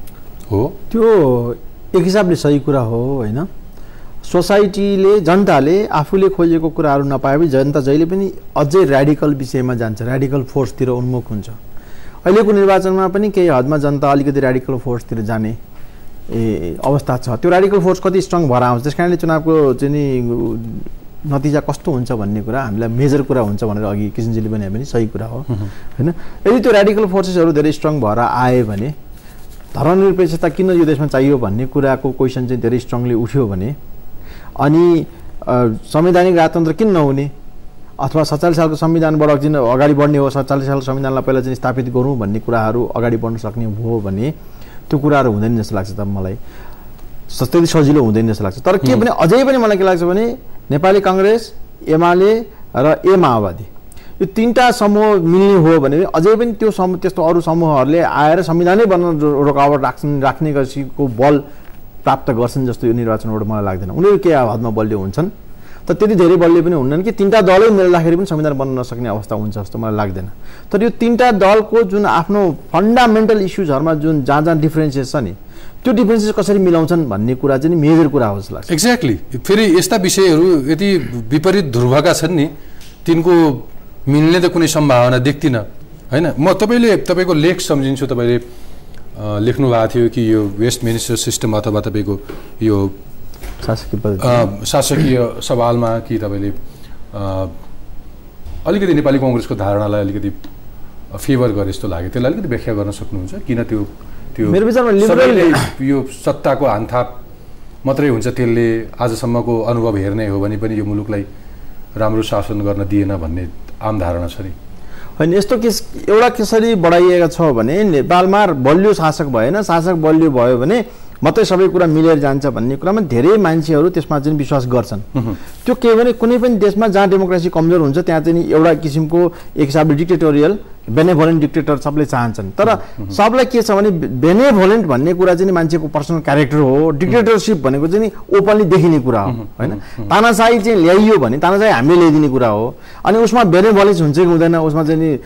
हो।
त्यो एक हिसाबले सही कुरा हो होइन। सोसाइटीले जनताले आफूले खोजेको कुराहरू नपाएपछि जनता जहिले पनि अझै ऱ्याडिकल विषयमा जान्छ, ऱ्याडिकल फोर्सतिर उन्मुख हुन्छ। अहिलेको निर्वाचनमा पनि केही हदमा जनता अलिकति ऱ्याडिकल फोर्सतिर जाने ए अवस्था छ। त्यो ऱ्याडिकल फोर्स कति स्ट्रङ भएर आउँछ, त्यस कारणले चुनावको चाहिँ नि नतिजा कस्तो हुन्छ भन्ने कुरा हामीलाई मेजर कुरा हुन्छ भनेर अघि किसनजीले भने पनि सही कुरा हो होइन। यदि त्यो ऱ्याडिकल फोर्सेसहरू धेरै स्ट्रङ भएर आए भने धर्मनिरपेक्षता किन यो देशमा चाहियो भन्ने कुराको क्वेसन चाहिँ धेरै स्ट्रङली उठ्यो भने, अनि संवैधानिक राजतन्त्र किन नहुने अथवा सत्तालिस सालको संविधानबाट अझै अगाडि बढ्ने हो, सत्तालिस सालको संविधानलाई पहिला चाहिँ स्थापित गरौँ भन्ने कुराहरू अगाडि बढ्न सक्ने हो भने त्यो कुराहरू हुँदैन जस्तो लाग्छ। तब मलाई त्यति सजिलो हुँदैन जस्तो लाग्छ। तर के भने अझै पनि मलाई के लाग्छ भने नेपाली काङ्ग्रेस, एमाले र ए माओवादी यो तीनटा समूह मिल्ने हो भने अझै पनि त्यो समूह त्यस्तो अरू समूहहरूले आएर संविधानै बन्न रोकावट राख्छन्, राख्ने गसीको बल प्राप्त गर्छन् जस्तो यो निर्वाचनबाट मलाई लाग्दैन। उनीहरू के हदमा बलियो हुन्छन् तर त्यति धेरै बलियो पनि हुन्नन् कि तीनटा दलै मिल्दाखेरि पनि संविधान बन्न नसक्ने अवस्था हुन्छ जस्तो मलाई लाग्दैन। तर यो तीनटा दलको जुन आफ्नो फन्डामेन्टल इस्युजहरूमा जुन जहाँ जहाँ डिफ्रेन्सेस छ नि त्यो डिफ्रेन्सेस कसरी मिलाउँछन् भन्ने कुरा चाहिँ मेजर कुरा हो जस्तो लाग्छ।
एक्ज्याक्टली। फेरि यस्ता विषयहरू यति विपरीत ध्रुवका छन् नि तिनको मिल्ने त कुनै सम्भावना देख्दिनँ होइन। म तपाईँले तपाईँको लेख सम्झिन्छु, तपाईँले लेख्नु भएको थियो कि यो वेस्ट मिनिस्टर सिस्टम अथवा तपाईँको यो
शासकीय
शासकीय सवालमा कि तपाईँले अलिकति नेपाली कङ्ग्रेसको धारणालाई अलिकति फेभर गरे जस्तो लाग्यो, त्यसलाई अलिकति व्याख्या गर्न सक्नुहुन्छ किन त्यो त्यो
मेरो विचारमा लिबरल
यो सत्ताको हानथाप मात्रै हुन्छ त्यसले आजसम्मको अनुभव हेर्ने हो भने पनि यो मुलुकलाई राम्रो शासन गर्न दिएन भन्ने आम धारणा छ नि
होइन। यस्तो केस एउटा कसरी बढाइएको छ भने नेपालमा बलियो शासक भएन, शासक बलियो भयो भने मात्रै सबै कुरा मिलेर जान्छ भन्ने कुरामा धेरै मान्छेहरू त्यसमा चाहिँ विश्वास गर्छन्। त्यो के भने कुनै पनि देशमा जहाँ डेमोक्रेसी कमजोर हुन्छ त्यहाँ चाहिँ एउटा किसिमको एक हिसाबले डिक्टेटोरियल बेनेभोलेन्ट डिक्टेटर सबले चाहन्छन्। तर सबलाई के छ भने बेनेभोलेन्ट भन्ने कुरा चाहिँ मान्छेको पर्सनल क्यारेक्टर हो, डिक्टेटरसिप भनेको चाहिँ ओपनली देखिने कुरा हो होइन। तानाशाही चाहिँ ल्याइयो भने तानाशाही हामीले ल्याइदिने कुरा हो, अनि उसमा बेनेभोलेन्स हुन्छ कि हुँदैन, उसमा चाहिँ नि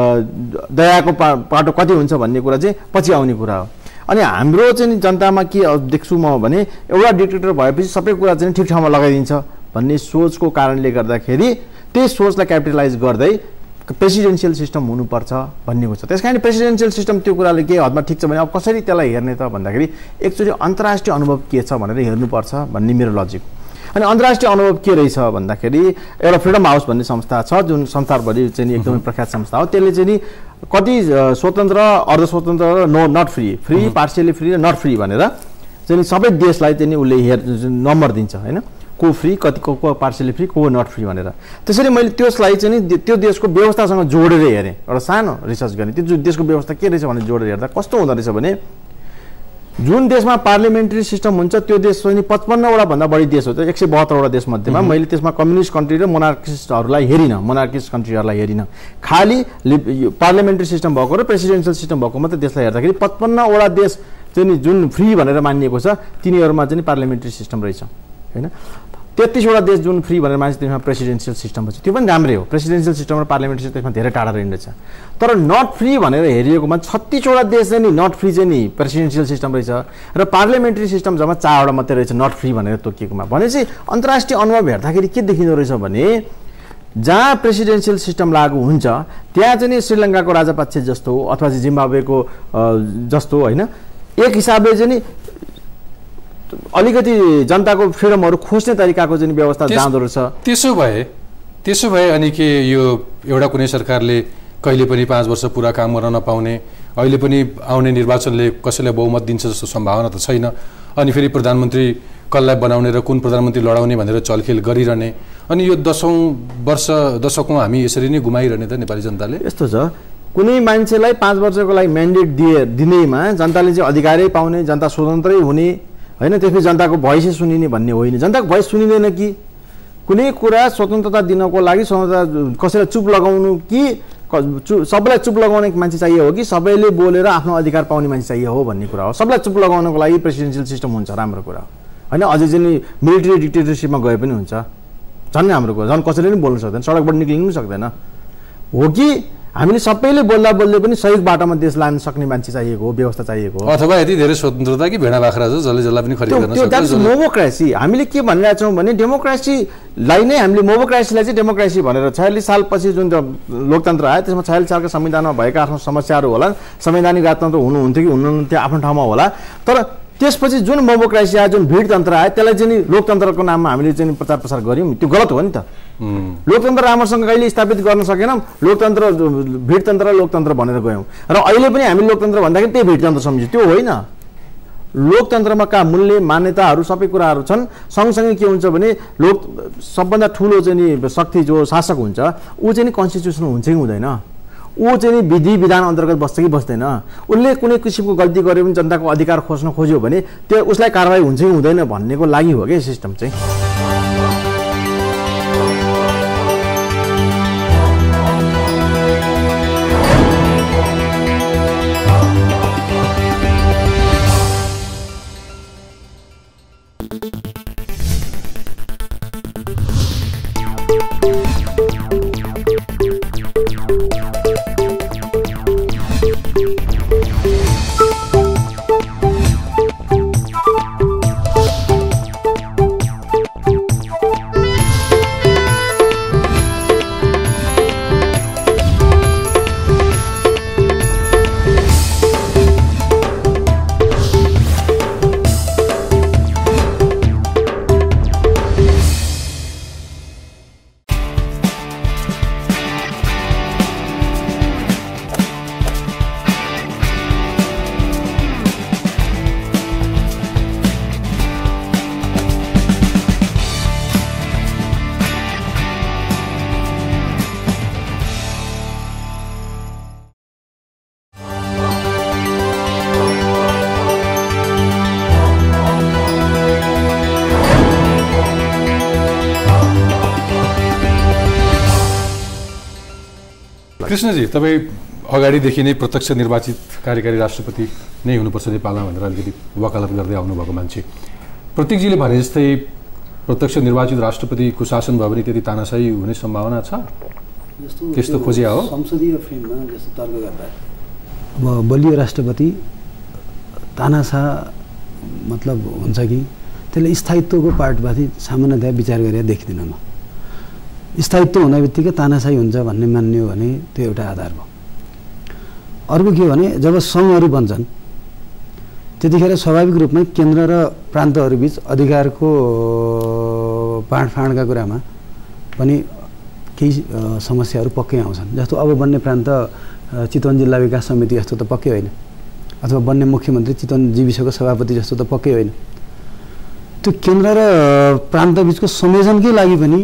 दयाको पा पाटो कति हुन्छ भन्ने कुरा चाहिँ पछि आउने कुरा हो। अनि हाम्रो चाहिँ जनतामा के देख्छु म भने एउटा डिक्टेटर भएपछि सबै कुरा चाहिँ ठिक ठाउँमा लगाइदिन्छ भन्ने सोचको कारणले गर्दाखेरि त्यही सोचलाई क्यापिटलाइज गर्दै प्रेसिडेन्सियल सिस्टम हुनुपर्छ भन्ने हुन्छ। त्यस कारण प्रेसिडेन्सियल सिस्टम त्यो कुराले के हदमा ठिक छ भने अब कसरी त्यसलाई हेर्ने त भन्दाखेरि एकचोटि अन्तर्राष्ट्रिय अनुभव के छ भनेर हेर्नुपर्छ भन्ने मेरो लजिक। अनि अन्तर्राष्ट्रिय अनुभव के रहेछ भन्दाखेरि एउटा फ्रिडम हाउस भन्ने संस्था छ जुन संसारभरि चाहिँ एकदमै प्रख्यात संस्था हो। त्यसले चाहिँ कति स्वतन्त्र, अर्ध स्वतन्त्र र no not free, free partially free र नट फ्री भनेर चाहिँ सबै देशलाई चाहिँ उसले हेर नम्बर दिन्छ होइन, को फ्री, कति को को पार्सियली फ्री, को नट फ्री भनेर। त्यसरी मैले त्यसलाई चाहिँ त्यो देशको व्यवस्थासँग जोडेर हेरेँ, एउटा सानो रिसर्च गरेँ त्यो देशको व्यवस्था के रहेछ भनेर जोडेर हेर्दा कस्तो हुँदो रहेछ भने जुन देशमा पार्लिमेन्ट्री सिस्टम हुन्छ त्यो देश चाहिँ पचपन्नवटा भन्दा बढी देश हो, त्यो एक सय बहत्तरवटा देश मध्येमा मैले त्यसमा कम्युनिस्ट कन्ट्री र मोनार्किस्टहरूलाई हेरिनँ, मोनार्किस्ट कन्ट्रीहरूलाई हेरिनँ, खालि पार्लिमेन्ट्री सिस्टम भएको र प्रेसिडेन्सियल सिस्टम भएको मात्रै देशलाई हेर्दाखेरि पचपन्नवटा देश चाहिँ जुन फ्री भनेर मानिएको छ तिनीहरूमा चाहिँ पार्लिमेन्ट्री सिस्टम रहेछ होइन। तेत्तिसवटा देश जुन फ्री भनेर मान्छ त्यसमा प्रेसिडेन्सियल सिस्टम छ, त्यो पनि राम्रै हो। प्रेसिडेन्सियल सिस्टम र पार्लिमेन्ट्री सिस्टम त्यसमा धेरै टाढा रहन्छ। तर नट फ्री भनेर हेरिएकोमा छत्तिसवटा देश चाहिँ नि नट फ्री चाहिँ नि प्रेसिडेन्सियल सिस्टम रहेछ र पार्लिमेन्ट्री सिस्टम जम्मा चारवटा मात्रै रहेछ नट फ्री भनेर तोकिएकोमा। भनेपछि अन्तर्राष्ट्रिय अनुभव हेर्दाखेरि के देखिँदो रहेछ भने जहाँ प्रेसिडेन्सियल सिस्टम लागू हुन्छ त्यहाँ चाहिँ नि श्रीलङ्काको राजापक्ष जस्तो अथवा चाहिँ जिम्बाब्वेको जस्तो होइन एक हिसाबले चाहिँ नि अलिकति जनताको फ्रिडमहरू खोज्ने तरिकाको चाहिँ व्यवस्था जाँदो रहेछ।
त्यसो भए त्यसो भए अनि के यो एउटा कुनै सरकारले कहिले पनि पाँच वर्ष पुरा काम गर्न नपाउने, अहिले पनि आउने निर्वाचनले कसैलाई बहुमत दिन्छ जस्तो सम्भावना त छैन, अनि फेरि प्रधानमन्त्री कसलाई बनाउने र कुन प्रधानमन्त्री लडाउने भनेर चलखेल गरिरहने, अनि यो दसौँ वर्ष दशकौँ हामी यसरी नै गुमाइरहने त नेपाली जनताले।
यस्तो छ कुनै मान्छेलाई पाँच वर्षको लागि म्यान्डेट दिए दिनेमा जनताले चाहिँ अधिकारै पाउने, जनता स्वतन्त्रै हुने होइन, त्यसपछि जनताको भोइस सुनिने भन्ने होइन। जनताको भोइस सुनिँदैन कि कुनै कुरा स्वतन्त्रता दिनको लागि स्वतन्त्रता कसैलाई चुप लगाउनु कि चु सबैलाई चुप लगाउने मान्छे चाहिए हो कि सबैले बोलेर आफ्नो अधिकार पाउने मान्छे चाहिए हो भन्ने कुरा हो। सबैलाई चुप लगाउनको लागि प्रेसिडेन्सियल सिस्टम हुन्छ, राम्रो कुरा हो होइन। अझै चाहिँ मिलिट्री डिक्टेटरसिपमा गए पनि हुन्छ, झन् राम्रो कुरा, झन् कसैले पनि बोल्नु सक्दैन, सडकबाट निक्लिनु पनि सक्दैन हो कि हामीले सबैले बोल्दा बोल्दै पनि सही बाटोमा देश लान सक्ने मान्छे चाहिएको हो, व्यवस्था चाहिएको हो।
अथवा यति धेरै स्वतन्त्रता कि भेडा बाख्रा जो जसले जसलाई पनि खरिद गर्न सक्छ।
That's mobocracy. हामीले के भनिरहेका छौँ भने डेमोक्रेसीलाई नै हामीले मोमोक्रेसीलाई चाहिँ डेमोक्रेसी भनेर छयालिस सालपछि जुन लोकतन्त्र आयो त्यसमा छयालिस सालको संविधानमा भएका आफ्नो समस्याहरू होला, संवैधानिक राजतन्त्र हुनुहुन्थ्यो कि हुनुहुन्थ्यो आफ्नो ठाउँमा होला, तर त्यसपछि जुन मोमोक्रेसी आयो, जुन भिडतन्त्र आयो, त्यसलाई चाहिँ लोकतन्त्रको नाममा हामीले चाहिँ प्रचार प्रसार गऱ्यौँ। त्यो गलत हो नि त। लोकतन्त्र राम्रोसँग कहिले स्थापित गर्न सकेनौँ, लोकतन्त्र भिडतन्त्र लोकतन्त्र भनेर गयौँ र अहिले पनि हामी लोकतन्त्र भन्दाखेरि त्यही भिडतन्त्र सम्झ्यौँ। त्यो होइन। लोकतन्त्रमा का मूल्य मान्यताहरू सबै कुराहरू छन्। सँगसँगै के हुन्छ भने लोक सबभन्दा ठुलो चाहिँ नि शक्ति जो शासक हुन्छ ऊ चाहिँ नि कन्स्टिट्युसन हुन्छ कि हुँदैन, ऊ चाहिँ नि विधि विधान अन्तर्गत बस्छ कि बस्दैन, उसले कुनै किसिमको गल्ती गर्यो भने जनताको अधिकार खोज्न खोज्यो भने त्यो उसलाई कारवाही हुन्छ कि हुँदैन भन्नेको लागि हो क्या सिस्टम चाहिँ।
कृष्णजी, तपाईँ अगाडिदेखि नै प्रत्यक्ष निर्वाचित कार्यकारी राष्ट्रपति नै हुनुपर्छ नेपालमा भनेर अलिकति वकालत गर्दै आउनुभएको मान्छे। प्रतीकजीले भने जस्तै प्रत्यक्ष निर्वाचित राष्ट्रपतिको शासन भयो भने त्यति तानाशाही हुने सम्भावना छ? त्यस्तो खोजिया हो
संसदीय फ्रेममा जस्तो तर्क गर्दा। अब बलियो राष्ट्रपति तानाशाह मतलब हुन्छ कि त्यसले स्थायित्वको पार्टमाथि सामान्यतया विचार गरेर देख्दिनँ म। स्थायित्व हुने बित्तिकै तानाशाही हुन्छ भन्ने मान्ने हो भने त्यो एउटा आधार भयो। अर्को के हो भने जब सङ्घहरू बन्छन् त्यतिखेर स्वाभाविक रूपमै केन्द्र र प्रान्तहरूबिच अधिकारको बाँडफाँडका कुरामा पनि केही समस्याहरू पक्कै आउँछन्। जस्तो अब बन्ने प्रान्त चितवन जिल्ला विकास समिति जस्तो त पक्कै होइन, अथवा बन्ने मुख्यमन्त्री चितवन जीविसको सभापति जस्तो त पक्कै होइन। त्यो केन्द्र र प्रान्तबिचको संयोजनकै लागि पनि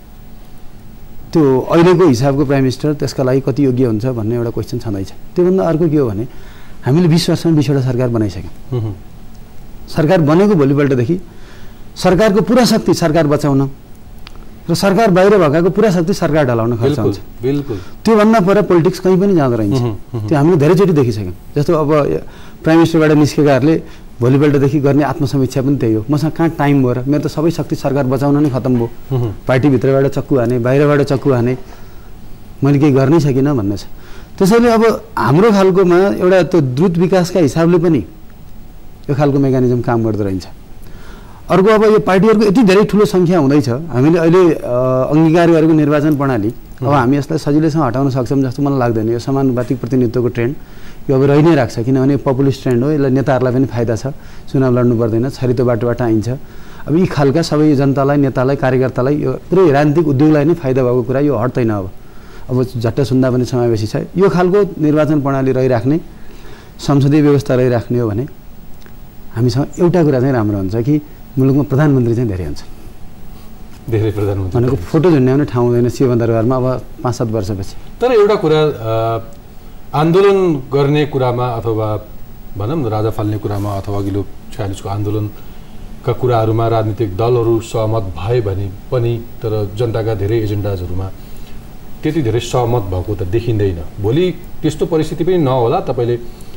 त्यो अहिलेको हिसाबको प्राइम मिनिस्टर त्यसका लागि कति योग्य हुन्छ भन्ने एउटा क्वेसन छँदैछ। त्योभन्दा अर्को के हो भने हामीले बिस वर्षमा बिसवटा सरकार बनाइसक्यौँ। सरकार बनेको भोलिपल्टदेखि सरकारको पुरा शक्ति सरकार बचाउन र सरकार बाहिर भएकाको पुरा शक्ति सरकार ढलाउन खर्च हुन्छ।
बिल्कुल।
त्योभन्दा पर पोलिटिक्स कहीँ पनि जाँदो रहन्छ। त्यो हामीले धेरैचोटि देखिसक्यौँ। जस्तो अब प्राइम मिनिस्टरबाट निस्केकाहरूले भोलिपल्टदेखि गर्ने आत्मसमीक्षा पनि त्यही हो। मसँग कहाँ टाइम भयो र मेरो त सबै शक्ति सरकार बचाउन नै खत्तम भयो, पार्टीभित्रबाट चक्कु हाने, बाहिरबाट चक्कु हाने, मैले केही गर्नै सकिनँ भन्ने छ। त्यसैले अब हाम्रो खालकोमा एउटा त्यो द्रुत विकासका हिसाबले पनि यो खालको मेकानिजम काम गर्दो रहन्छ। अर्को अब यो पार्टीहरूको यति धेरै ठुलो सङ्ख्या हुँदैछ, हामीले अहिले अङ्गीकार गरेको निर्वाचन प्रणाली अब हामी यसलाई सजिलैसँग हटाउन सक्छौँ जस्तो मलाई लाग्दैन। यो समानुपातिक प्रतिनिधित्वको ट्रेन्ड यो अब रहि नै राख्छ, किनभने पपुलिस्ट ट्रेन्ड हो, यसलाई नेताहरूलाई पनि फाइदा छ, चुनाव लड्नु पर्दैन, छरितो बाटोबाट आइन्छ। अब यी खालका सबै जनतालाई, नेतालाई, कार्यकर्तालाई यो पुरै राजनीतिक उद्योगलाई नै फाइदा भएको कुरा यो हट्दैन। अब अब झट्ट सुन्दा पनि समावेशी छ। यो खालको निर्वाचन प्रणाली रहिराख्ने, संसदीय व्यवस्था रहिराख्ने हो भने हामीसँग एउटा कुरा चाहिँ राम्रो हुन्छ कि मुलुकमा प्रधानमन्त्री चाहिँ धेरै हुन्छ।
धेरै प्रधानमन्त्री
भनेको फोटो झुन्ड्याउने ठाउँ हुँदैन शिवदरबारमा अब पाँच सात वर्षपछि।
तर एउटा कुरा आन्दोलन गर्ने कुरामा अथवा भनौँ न राजा फाल्ने कुरामा अथवा अघिल्लो छयालिसको आन्दोलनका कुराहरूमा राजनीतिक दलहरू सहमत भए भने पनि तर जनताका धेरै एजेन्डाजहरूमा त्यति धेरै सहमत भएको त देखिँदैन। भोलि त्यस्तो परिस्थिति पनि नहोला, तपाईँले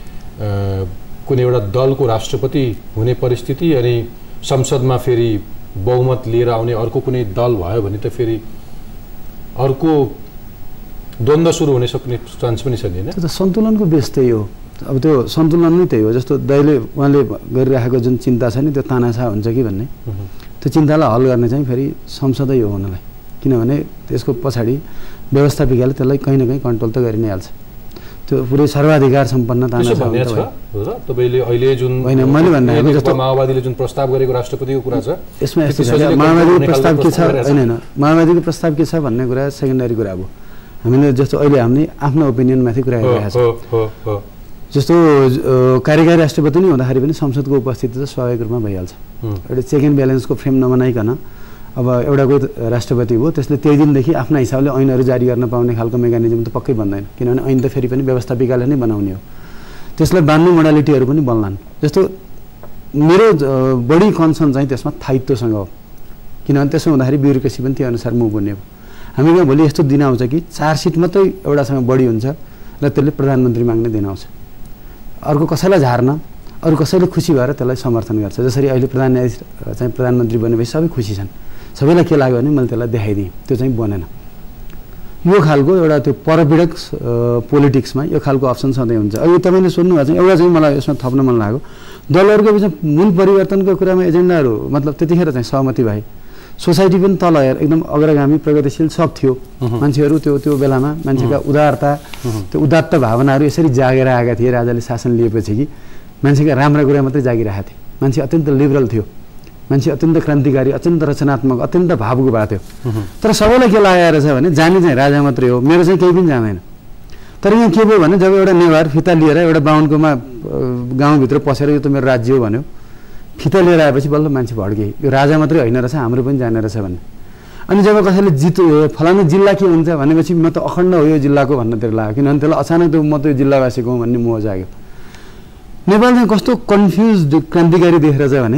कुनै एउटा दलको राष्ट्रपति हुने परिस्थिति अनि संसदमा फेरि बहुमत लिएर आउने अर्को कुनै दल भयो भने त फेरि अर्को द्वन्द्व सुरु हुने सक्ने चान्स पनि छ नि हैन?
त्यो त सन्तुलनको बेस त्यही हो। अब त्यो सन्तुलन नै त्यही हो। जस्तो दाइले उहाँले गरिराखेको जुन चिन्ता छ नि त्यो तानासा हुन्छ कि भन्ने, त्यो चिन्तालाई हल गर्ने चाहिँ फेरि संसदै हो हुनलाई। किनभने त्यसको पछाडि व्यवस्थापिकाले त्यसलाई कहीँ न कहीँ कन्ट्रोल त गरि नै हाल्छ। त्यो पुरै सर्वाधिकार सम्पन्न तानासा
हुन्छ र तपाईले अहिले जुन
होइन मैले भन्ने
जस्तो माओवादीले जुन प्रस्ताव गरेको राष्ट्रपतिको कुरा छ
यसमा यस्तो छ माओवादीको प्रस्ताव के छ हैन हैन माओवादीको प्रस्ताव के छ भन्ने कुरा सेकेन्डरी कुरा हो। हामीले जस्तो अहिले हामीले आफ्नो ओपिनियनमाथि कुरा गरिरहेका छौँ। जस्तो कार्यकारी राष्ट्रपति नै हुँदाखेरि पनि संसदको उपस्थिति त स्वाभाविक रूपमा भइहाल्छ। एउटा चेक एन्ड ब्यालेन्सको फ्रेम नबनाइकन अब एउटा कोही राष्ट्रपति हो त्यसले त्यही दिनदेखि आफ्ना हिसाबले ऐनहरू जारी गर्न पाउने खालको मेकानिजम त पक्कै बन्दैन। किनभने ऐन त फेरि पनि व्यवस्थापिकाले नै बनाउने हो। त्यसलाई बान्ने मोडालिटीहरू पनि बन्लान्। जस्तो मेरो बढी कन्सर्न चाहिँ त्यसमा स्थायित्वसँग हो। किनभने त्यसो हुँदाखेरि ब्युरोक्रेसी पनि त्यो अनुसार मुभ हुने हो। हामी कहाँ भोलि यस्तो दिन आउँछ कि चार सिट मात्रै एउटासँग बढी हुन्छ र त्यसले प्रधानमन्त्री माग्ने दिन आउँछ। अर्को कसैलाई झार्न अरू कसैले खुसी भएर त्यसलाई समर्थन गर्छ। जसरी अहिले प्रधान न्यायाधीश चाहिँ प्रधानमन्त्री बनेपछि सबै खुसी छन्। सबैलाई के लाग्यो भने मैले त्यसलाई देखाइदिएँ, त्यो चाहिँ बनेन। यो खालको एउटा त्यो परपीडक पोलिटिक्समा यो खालको अप्सन सधैँ हुन्छ। अहिले तपाईँले सोध्नुभएको चाहिँ एउटा चाहिँ मलाई यसमा थप्न मन लाग्यो, दलहरूको बिचमा मूल परिवर्तनको कुरामा एजेन्डाहरू मतलब त्यतिखेर चाहिँ सहमति भए। सोसाइटी पनि तल हेर एकदम अग्रगामी प्रगतिशील सब थियो। मान्छेहरू त्यो त्यो बेलामा मान्छेका उदारता त्यो उदात्त भावनाहरू यसरी जागेर आएका थिए। राजाले शासन लिएपछि कि मान्छेका राम्रा कुरा मात्रै जागिरहेको थिए। मान्छे अत्यन्त लिबरल थियो, मान्छे अत्यन्त क्रान्तिकारी, अत्यन्त रचनात्मक, अत्यन्त भावुक भएको थियो। तर सबैलाई के लागेर छ भने जाने चाहिँ राजा मात्रै हो, मेरो चाहिँ केही पनि जाँदैन। तर यहाँ के भयो भने जब एउटा नेवार फिता लिएर एउटा बाहुनकोमा गाउँभित्र पसेर यो त मेरो राज्य हो भन्यो, फिता लिएर आएपछि बल्ल मान्छे भड्के, यो राजा मात्रै होइन रहेछ हाम्रो पनि जाने रहेछ भन्ने। अनि जब कसैले जित फलानु जिल्ला के हुन्छ भनेपछि म त अखण्ड हो यो जिल्लाको भन्नतिर लाग्यो। किनभने त्यसलाई अचानक त्यो म त यो जिल्लावासीको हो भन्ने मोह जाग्यो। नेपाल चाहिँ कस्तो कन्फ्युज क्रान्तिकारी देखेर छ भने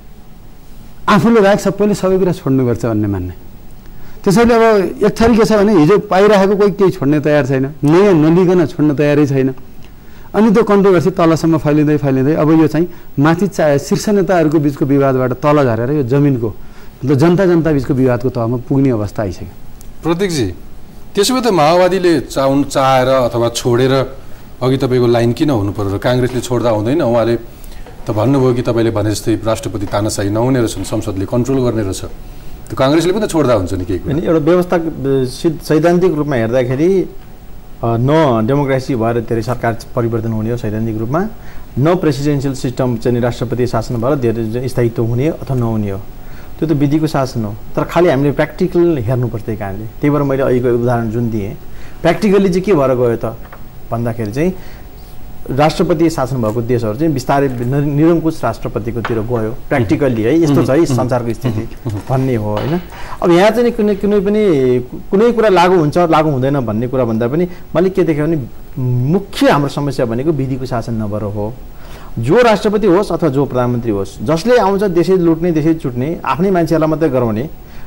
आफूले राख सबैले सबै कुरा छोड्नुपर्छ भन्ने मान्ने। त्यसैले अब एक थरी के छ भने हिजो पाइरहेको कोही केही छोड्ने तयार छैन, नयाँ नलिकन छोड्न तयारै छैन। अनि त्यो कन्ट्रोभर्सी तलसम्म फैलिँदै फैलिँदै अब यो चाहिँ माथि चा शीर्ष नेताहरूको बिचको विवादबाट तल झरेर यो जमिनको मतलब जनता जनता बिचको विवादको तहमा पुग्ने अवस्था आइसक्यो।
प्रतीकजी त्यसो भए त माओवादीले चाउन चाहेर अथवा छोडेर अघि तपाईँको लाइन किन हुनु पर्यो र काङ्ग्रेसले छोड्दा हुँदैन? उहाँले त भन्नुभयो कि तपाईँले भने जस्तै राष्ट्रपति तानाशाही नहुने रहेछन्, संसदले कन्ट्रोल गर्ने रहेछ, त्यो काङ्ग्रेसले पनि त छोड्दा हुन्छ नि केही कुरा।
एउटा व्यवस्था सैद्धान्तिक रूपमा हेर्दाखेरि न डेमोक्रेसी भएर धेरै सरकार परिवर्तन हुने हो सैद्धान्तिक रूपमा, न प्रेसिडेन्सियल सिस्टम चाहिँ राष्ट्रपति शासन भएर धेरै स्थायित्व हुने अथवा नहुने हो। त्यो त विधिको शासन हो। तर खालि हामीले प्र्याक्टिकल हेर्नुपर्छ त्यही कारणले। त्यही भएर मैले अहिलेको उदाहरण जुन दिएँ प्र्याक्टिकल्ली चाहिँ के भएर गयो त भन्दाखेरि चाहिँ राष्ट्रपति शासन भएको देशहरू चाहिँ बिस्तारै निरङ्कुश राष्ट्रपतिकोतिर गयो प्र्याक्टिकल्ली है। यस्तो छ है संसारको स्थिति भन्ने हो होइन। अब यहाँ चाहिँ कुनै कुनै पनि कुनै कुरा लागू हुन्छ लागू हुँदैन भन्ने कुरा भन्दा पनि मैले के देखेँ भने मुख्य हाम्रो समस्या भनेको विधिको शासन नभएर हो। जो राष्ट्रपति होस् अथवा जो प्रधानमन्त्री होस्, जसले आउँछ देशै लुट्ने देशै चुट्ने आफ्नै मान्छेहरूलाई मात्रै गराउने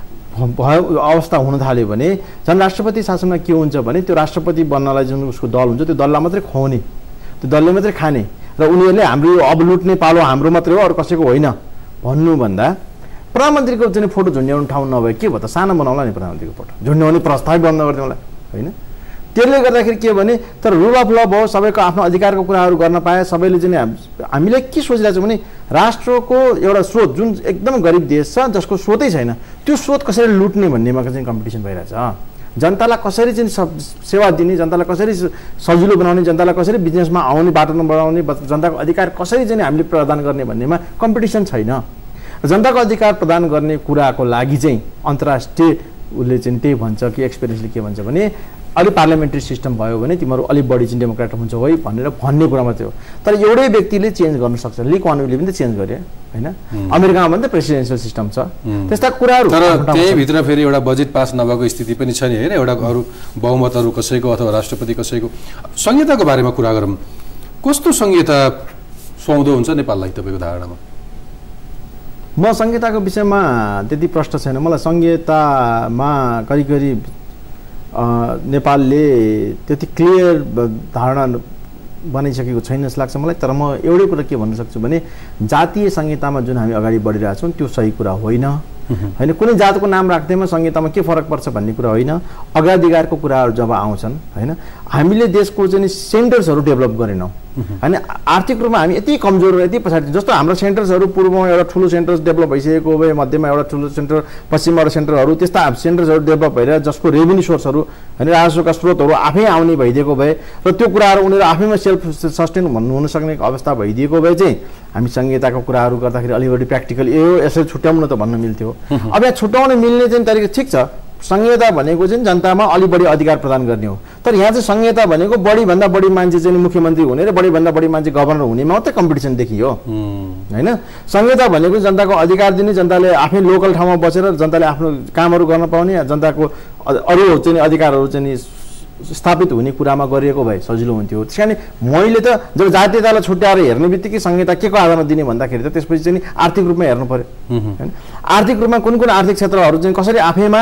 अवस्था हुन थाल्यो भने झन् राष्ट्रपति शासनमा के हुन्छ भने त्यो राष्ट्रपति बन्नलाई जुन उसको दल हुन्छ त्यो दललाई मात्रै खुवाउने, त्यो दलले मात्रै खाने र उनीहरूले हाम्रो अब लुट्ने पालो हाम्रो मात्रै हो अरू कसैको होइन भन्नुभन्दा प्रधानमन्त्रीको चाहिँ फोटो झुन्ड्याउने ठाउँ नभए के भयो त सानो बनाउला नि प्रधानमन्त्रीको फोटो झुन्ड्याउने प्रस्ताव बन्द गरिदिउँ होला होइन। त्यसले गर्दाखेरि के भने तर रुल अफ ल भयो, सबैको आफ्नो अधिकारको कुराहरू गर्न पाए। सबैले चाहिँ हामीले के सोचिरहेको छौँ भने राष्ट्रको एउटा स्रोत जुन एकदम गरिब देश छ जसको स्रोतै छैन त्यो स्रोत कसरी लुट्ने भन्नेमा चाहिँ कम्पिटिसन भइरहेछ। जनतालाई कसरी चाहिँ सेवा दिने, जनतालाई कसरी सजिलो बनाउने, जनतालाई कसरी बिजनेसमा आउने बाटो नबढाउने, जनताको अधिकार कसरी चाहिँ हामीले प्रदान गर्ने भन्नेमा कम्पिटिसन छैन। जनताको अधिकार प्रदान गर्ने कुराको लागि चाहिँ अन्तर्राष्ट्रिय उसले चाहिँ त्यही भन्छ कि एक्सपिरियन्सले के भन्छ भने अलिक पार्लियामेन्ट्री सिस्टम भयो भने तिमीहरू अलिक बढी चाहिँ डेमोक्रेट हुन्छ है भनेर भन्ने कुरा मात्रै हो। तर एउटै व्यक्तिले चेन्ज गर्न सक्छ। ली कुवान यूले पनि त चेन्ज गरे होइन। अमेरिकामा पनि त प्रेसिडेन्सियल सिस्टम छ। त्यस्ता कुराहरू
तर त्यहीभित्र फेरि एउटा बजेट पास नभएको स्थिति पनि छ नि होइन। एउटा अरू बहुमतहरू कसैको अथवा राष्ट्रपति कसैको। संहिताको बारेमा कुरा गरौँ, कस्तो संहिता सुहाउँदो हुन्छ नेपाललाई तपाईँको धारणामा?
म संहिताको विषयमा त्यति प्रष्ट छैन। मलाई संहितामा करिब करिब नेपालले त्यति क्लियर धारणा बनाइसकेको छैन जस्तो लाग्छ मलाई। तर म एउटै कुरा के भन्न सक्छु भने जातीय संहितामा जुन हामी अगाडि बढिरहेछौँ त्यो सही कुरा होइन। होइन कुनै जातको नाम राख्दैमा संहितामा के फरक पर्छ भन्ने कुरा होइन अग्राधिकारको कुराहरू जब आउँछन् होइन हामीले देशको चाहिँ सेन्टर्सहरू डेभलप गरेनौँ होइन आर्थिक रूपमा हामी यति कमजोर र यति पछाडि जस्तो हाम्रो सेन्टर्सहरू पूर्वमा एउटा ठुलो सेन्टर्स डेभलप भइसकेको भए मध्यमा एउटा ठुलो सेन्टर पश्चिममा एउटा सेन्टरहरू त्यस्ता सेन्टर्सहरू डेभलप भएर जसको रेभेन्यू सोर्सहरू होइन राजस्वका स्रोतहरू आफै आउने भइदिएको भए र त्यो कुराहरू उनीहरू आफैमा सेल्फ सस्टेन भन्नु हुन सक्ने अवस्था भइदिएको भए चाहिँ हामी संहिताको कुराहरू गर्दाखेरि अलिकति प्र्याक्टिकल यो यसरी छुट्याउनु त भन्न मिल्थ्यो अब यहाँ छुट्याउने मिल्ने चाहिँ तरिका ठिक छ संहिता भनेको चाहिँ जनतामा अलि बढी अधिकार प्रदान गर्ने हो तर यहाँ चाहिँ संहिता भनेको बढीभन्दा बढी मान्छे चाहिँ मुख्यमन्त्री हुने र बढीभन्दा बढी मान्छे गभर्नर हुनेमा मात्रै कम्पिटिसन देखियो होइन संहिता भनेको जनताको अधिकार दिने जनताले आफै लोकल ठाउँमा बसेर जनताले आफ्नो कामहरू गर्न पाउने जनताको अरू चाहिँ अधिकारहरू चाहिँ स्थापित हुने कुरामा गरिएको भए सजिलो हुन्थ्यो त्यस कारण मैले त जब जातीयतालाई छुट्याएर हेर्ने बित्तिकै संहिता के को आधारमा दिने भन्दाखेरि त त्यसपछि चाहिँ आर्थिक रूपमा हेर्नु पर्यो होइन आर्थिक रूपमा कुन कुन आर्थिक क्षेत्रहरू चाहिँ कसरी आफैमा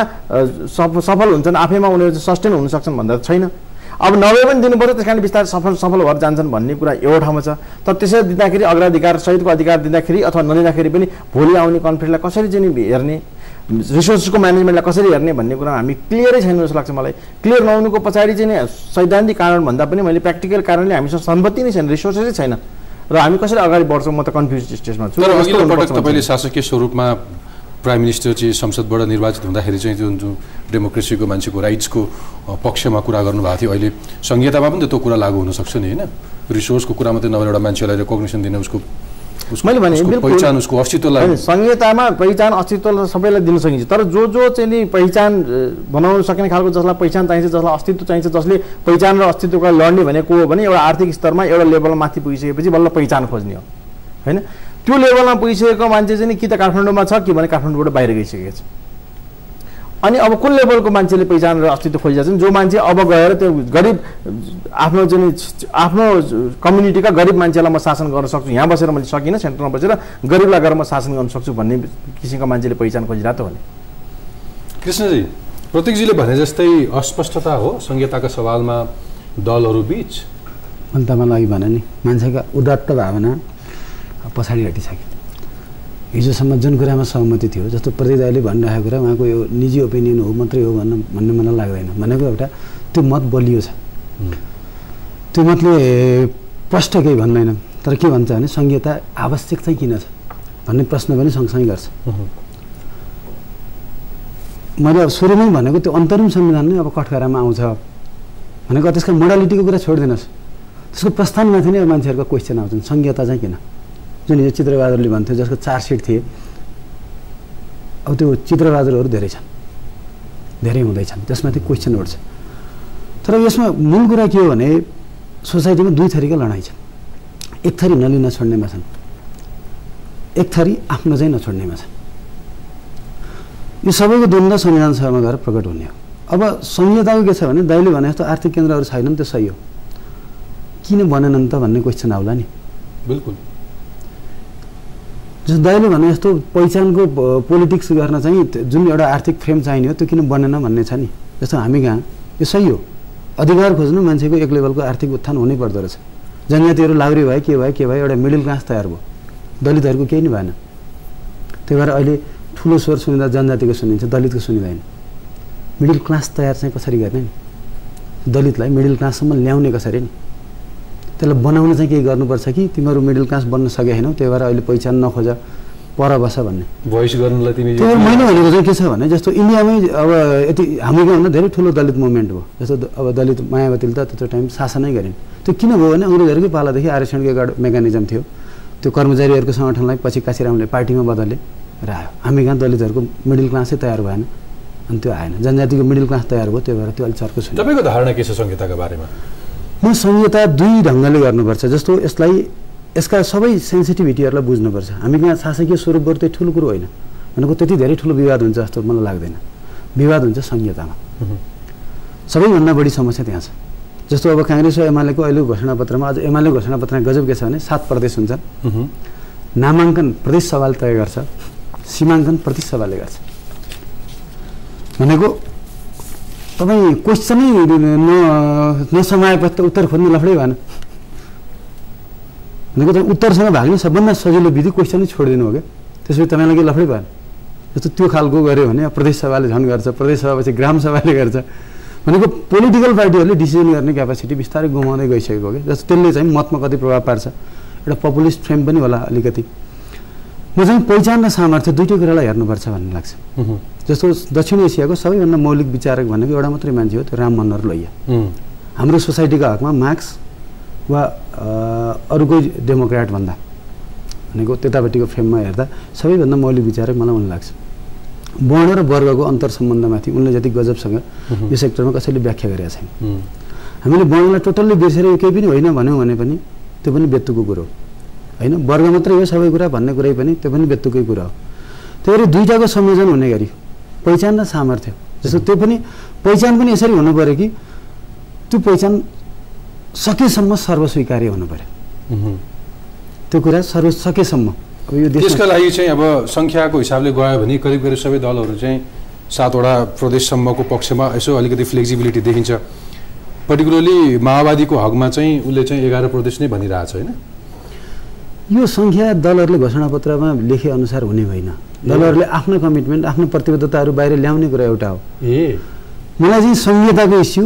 सफल हुन्छन् आफैमा उनीहरू सस्टेन हुन सक्छन् भन्दा छैन अब नभए पनि दिनु पर्यो त्यस कारण बिस्तारै सफल सफल भएर जान्छन् भन्ने कुरा एउटा ठाउँमा छ तर त्यसरी दिँदाखेरि अग्राधिकार सहितको अधिकार दिँदाखेरि अथवा नदिँदाखेरि पनि भोलि आउने कन्फ्लिक्टलाई कसरी चाहिँ हेर्ने रिसोर्सको म्यानेजमेन्टलाई कसरी हेर्ने भन्ने कुरा हामी क्लियरै छैन जस्तो लाग्छ मलाई क्लियर नहुनुको पछाडि चाहिँ सैद्धान्तिक कारण भन्दा पनि मैले प्र्याक्टिकल कारणले हामीसँग सम्पत्ति नै छैन रिसोर्सै छैन र हामी कसरी अगाडि बढ्छौँ म त कन्फ्युज स्टेजमा छु
तर अघिल्लो पटक तपाईँले शासकीय स्वरूपमा प्राइम मिनिस्टर चाहिँ संसदबाट निर्वाचित हुँदाखेरि चाहिँ जुन जुन डेमोक्रेसीको मान्छेको राइट्सको पक्षमा कुरा गर्नुभएको थियो अहिले संहितामा पनि त त्यो कुरा लागू हुनसक्छ नि होइन रिसोर्सको कुरा मात्रै नभएर एउटा मान्छेलाई रेकग्निसन दिने उसको
मैले भने
पहिचान उसको अस्तित्वलाई
संहितामा पहिचान अस्तित्व सबैलाई दिन सकिन्छ तर जो जो चाहिँ नि पहिचान बनाउन सक्ने खालको जसलाई पहिचान चाहिन्छ जसलाई अस्तित्व चाहिन्छ जसले पहिचान र अस्तित्वका लड्ने भनेको हो भने एउटा आर्थिक स्तरमा एउटा लेभलमा माथि पुगिसकेपछि बल्ल पहिचान खोज्ने हो होइन त्यो लेभलमा पुगिसकेको मान्छे चाहिँ कि त काठमाडौँमा छ कि भने काठमाडौँबाट बाहिर गइसकेको छ अनि अब कुन लेभलको मान्छेले पहिचान र अस्तित्व खोजिरहेछन् जो मान्छे अब गएर त्यो गरिब आफ्नो चाहिँ आफ्नो कम्युनिटीका गरिब मान्छेलाई म शासन गर्न सक्छु यहाँ बसेर मैले सकिनँ सेन्टरमा बसेर गरिबलाई गएर म शासन गर्न सक्छु भन्ने किसिमका मान्छेले पहिचान खोजिरहेको हो नि
कृष्णजी प्रतीकजीले भने जस्तै अस्पष्टता हो संहिताका सवालमा दलहरू बीच
अन्त मलाई अघि भने नि मान्छेका उदात्त भावना पछाडि हटिसक्यो हिजोसम्म जुन कुरामा सहमति थियो जस्तो प्रदीप दाइले भनिरहेको कुरा उहाँको यो निजी ओपिनियन हो मात्रै हो भन्न भन्ने मलाई लाग्दैन भनेको एउटा त्यो मत बलियो छ त्यो मतले प्रष्ट केही भन्दैन तर के भन्छ भने संहिता आवश्यक चाहिँ किन छ भन्ने प्रश्न पनि सँगसँगै गर्छ मैले अब सुरुमै भनेको त्यो अन्तरिम संविधान नै अब कठघरामा आउँछ भनेको त्यसको मोडालिटीको कुरा छोडिदिनुहोस् त्यसको प्रस्थानमाथि नै मान्छेहरूको क्वेसन आउँछन् संहिता चाहिँ किन जुन हिजो चित्रबहादुरले भन्थ्यो जसको चार सिट थिए अब त्यो चित्रबहादुरहरू धेरै छन् धेरै हुँदैछन् त्यसमाथि क्वेसन उठ्छ तर यसमा मूल कुरा के हो भने सोसाइटीमा दुई थरीका लडाइँ छन् एक थरी नलिन छोड्नेमा छन् एक थरी आफ्नो चाहिँ नछोड्नेमा छन् यो सबैको द्वन्द्व संविधान सभामा गएर प्रकट हुने हो अब संहिताको के छ भने दाइले भने जस्तो आर्थिक केन्द्रहरू छैनन् त्यो सही हो किन बनेनन् त भन्ने क्वेसन आउला नि
बिल्कुल
जस्तो दाइले भने जस्तो पहिचानको पोलिटिक्स गर्न चाहिँ जुन एउटा आर्थिक फ्रेम चाहिने हो त्यो किन बनेन भन्ने छ नि जस्तो हामी कहाँ यो सही हो अधिकार खोज्नु मान्छेको एक लेभलको आर्थिक उत्थान हुनै पर्दो रहेछ जनजातिहरू लाउरी भयो के भयो के भयो एउटा मिडल क्लास तयार भयो दलितहरूको केही नै भएन त्यही भएर अहिले ठुलो स्वर सुनिँदा जनजातिको सुनिन्छ दलितको सुनिँदैन मिडल क्लास तयार चाहिँ कसरी गर्ने नि दलितलाई मिडल क्लाससम्म ल्याउने कसरी नि त्यसलाई बनाउन चाहिँ केही गर्नुपर्छ कि तिमीहरू मिडल क्लास बन्न सकेनौ त्यही भएर अहिले पहिचान नखोज पर बस भन्ने
भोइस गर्नलाई तिमी
त्यो मैले भनेको चाहिँ के छ भने जस्तो इन्डियामै अब यति हामीको भन्दा धेरै ठुलो दलित मुभमेन्ट भयो जस्तो अब दलित मायावतीले त त्यत्रो टाइम शासनै गरिन् त्यो किन भयो भने अङ्ग्रेजहरूकै पालादेखि आरक्षणको एउटा मेकानिजम थियो त्यो कर्मचारीहरूको सङ्गठनलाई पछि काशीरामले पार्टीमा बदले र आयो हामी कहाँ दलितहरूको मिडल क्लासै तयार भएन अनि त्यो आएन जनजातिको मिडल क्लास तयार भयो त्यही भएर त्यो अलिक चर्को छ
तपाईँको धारणा के छ संहिताका बारेमा
म संहिता दुई ढङ्गले गर्नुपर्छ जस्तो यसलाई यसका सबै सेन्सिटिभिटीहरूलाई बुझ्नुपर्छ हामी कहाँ शासकीय स्वरूपबाट त्यही ठुलो कुरो होइन भनेको त्यति धेरै ठुलो विवाद हुन्छ जस्तो मलाई लाग्दैन विवाद हुन्छ संहितामा सबैभन्दा बढी समस्या त्यहाँ छ जस्तो अब काङ्ग्रेस र एमालेको अहिले घोषणापत्रमा अझ एमाले घोषणापत्रमा गजब के छ भने सात प्रदेश हुन्छन् नामाङ्कन प्रदेश सभाले तय गर्छ सीमाङ्कन प्रदेश सभाले गर्छ भनेको तपाईँ क्वेसनै नसमाएपछि त उत्तर खोज्नु लफडै भएन भनेको तपाईँ उत्तरसँग भाग्ने सबभन्दा सजिलो विधि क्वेसनै छोडिदिनु हो क्या त्यसपछि तपाईँलाई केही लफडै भएन जस्तो त्यो खालको गऱ्यो भने प्रदेश सभाले झन् गर्छ, प्रदेश सभापछि ग्राम सभाले गर्छ भनेको पोलिटिकल पार्टीहरूले डिसिजन गर्ने क्यापासिटी बिस्तारै गुमाउँदै गइसकेको कि जस्तो त्यसले चाहिँ मतमा कति प्रभाव पार्छ, एउटा पपुलिस्ट फ्रेम पनि होला अलिकति। म चाहिँ पहिचान र सामर्थ्य दुइटै कुरालाई हेर्नुपर्छ भन्ने लाग्छ। जस्तो दक्षिण एसियाको सबैभन्दा मौलिक विचारक भनेको एउटा मात्रै मान्छे हो, त्यो राम मनोहर लोहिया। हाम्रो सोसाइटीको हकमा मार्क्स वा अरू कोही डेमोक्रेट भन्दा भनेको त्यतापट्टिको फ्रेममा हेर्दा सबैभन्दा मौलिक विचारक मलाई उनी लाग्छ। वर्ण र वर्गको अन्तर सम्बन्धमाथि उनले जति गजबसँग यो सेक्टरमा कसैले व्याख्या गरेका छैन। हामीले वर्णलाई टोटल्ली बिर्सेर यो केही पनि होइन भन्यौँ भने पनि त्यो पनि बेत्तुको कुरो हो होइन। वर्ग मात्रै हो सबै कुरा भन्ने कुरै पनि त्यो पनि बेत्तुकै कुरा हो। त्यही भएर दुईटाको संयोजन हुने गरी पहिचान र सामर्थ्य, जस्तो त्यो पनि पहिचान पनि यसरी हुनु पऱ्यो कि त्यो पहिचान सकेसम्म सर्वस्वीकार्य हुनु पऱ्यो। त्यो कुरा सर्व सकेसम्म अब यो
त्यसका लागि चाहिँ अब सङ्ख्याको हिसाबले गयो भने करिब करिब सबै दलहरू चाहिँ सातवटा प्रदेशसम्मको पक्षमा यसो अलिकति फ्लेक्सिबिलिटी देखिन्छ। पर्टिकुलरली माओवादीको हकमा चाहिँ उसले चाहिँ एघार प्रदेश नै भनिरहेछ होइन।
यो सङ्ख्या दलहरूले घोषणापत्रमा लेखे अनुसार हुने होइन। दलहरूले आफ्नो कमिटमेन्ट आफ्नो प्रतिबद्धताहरू बाहिर ल्याउने कुरा एउटा हो।
ए
मलाई चाहिँ संहिताको इस्यु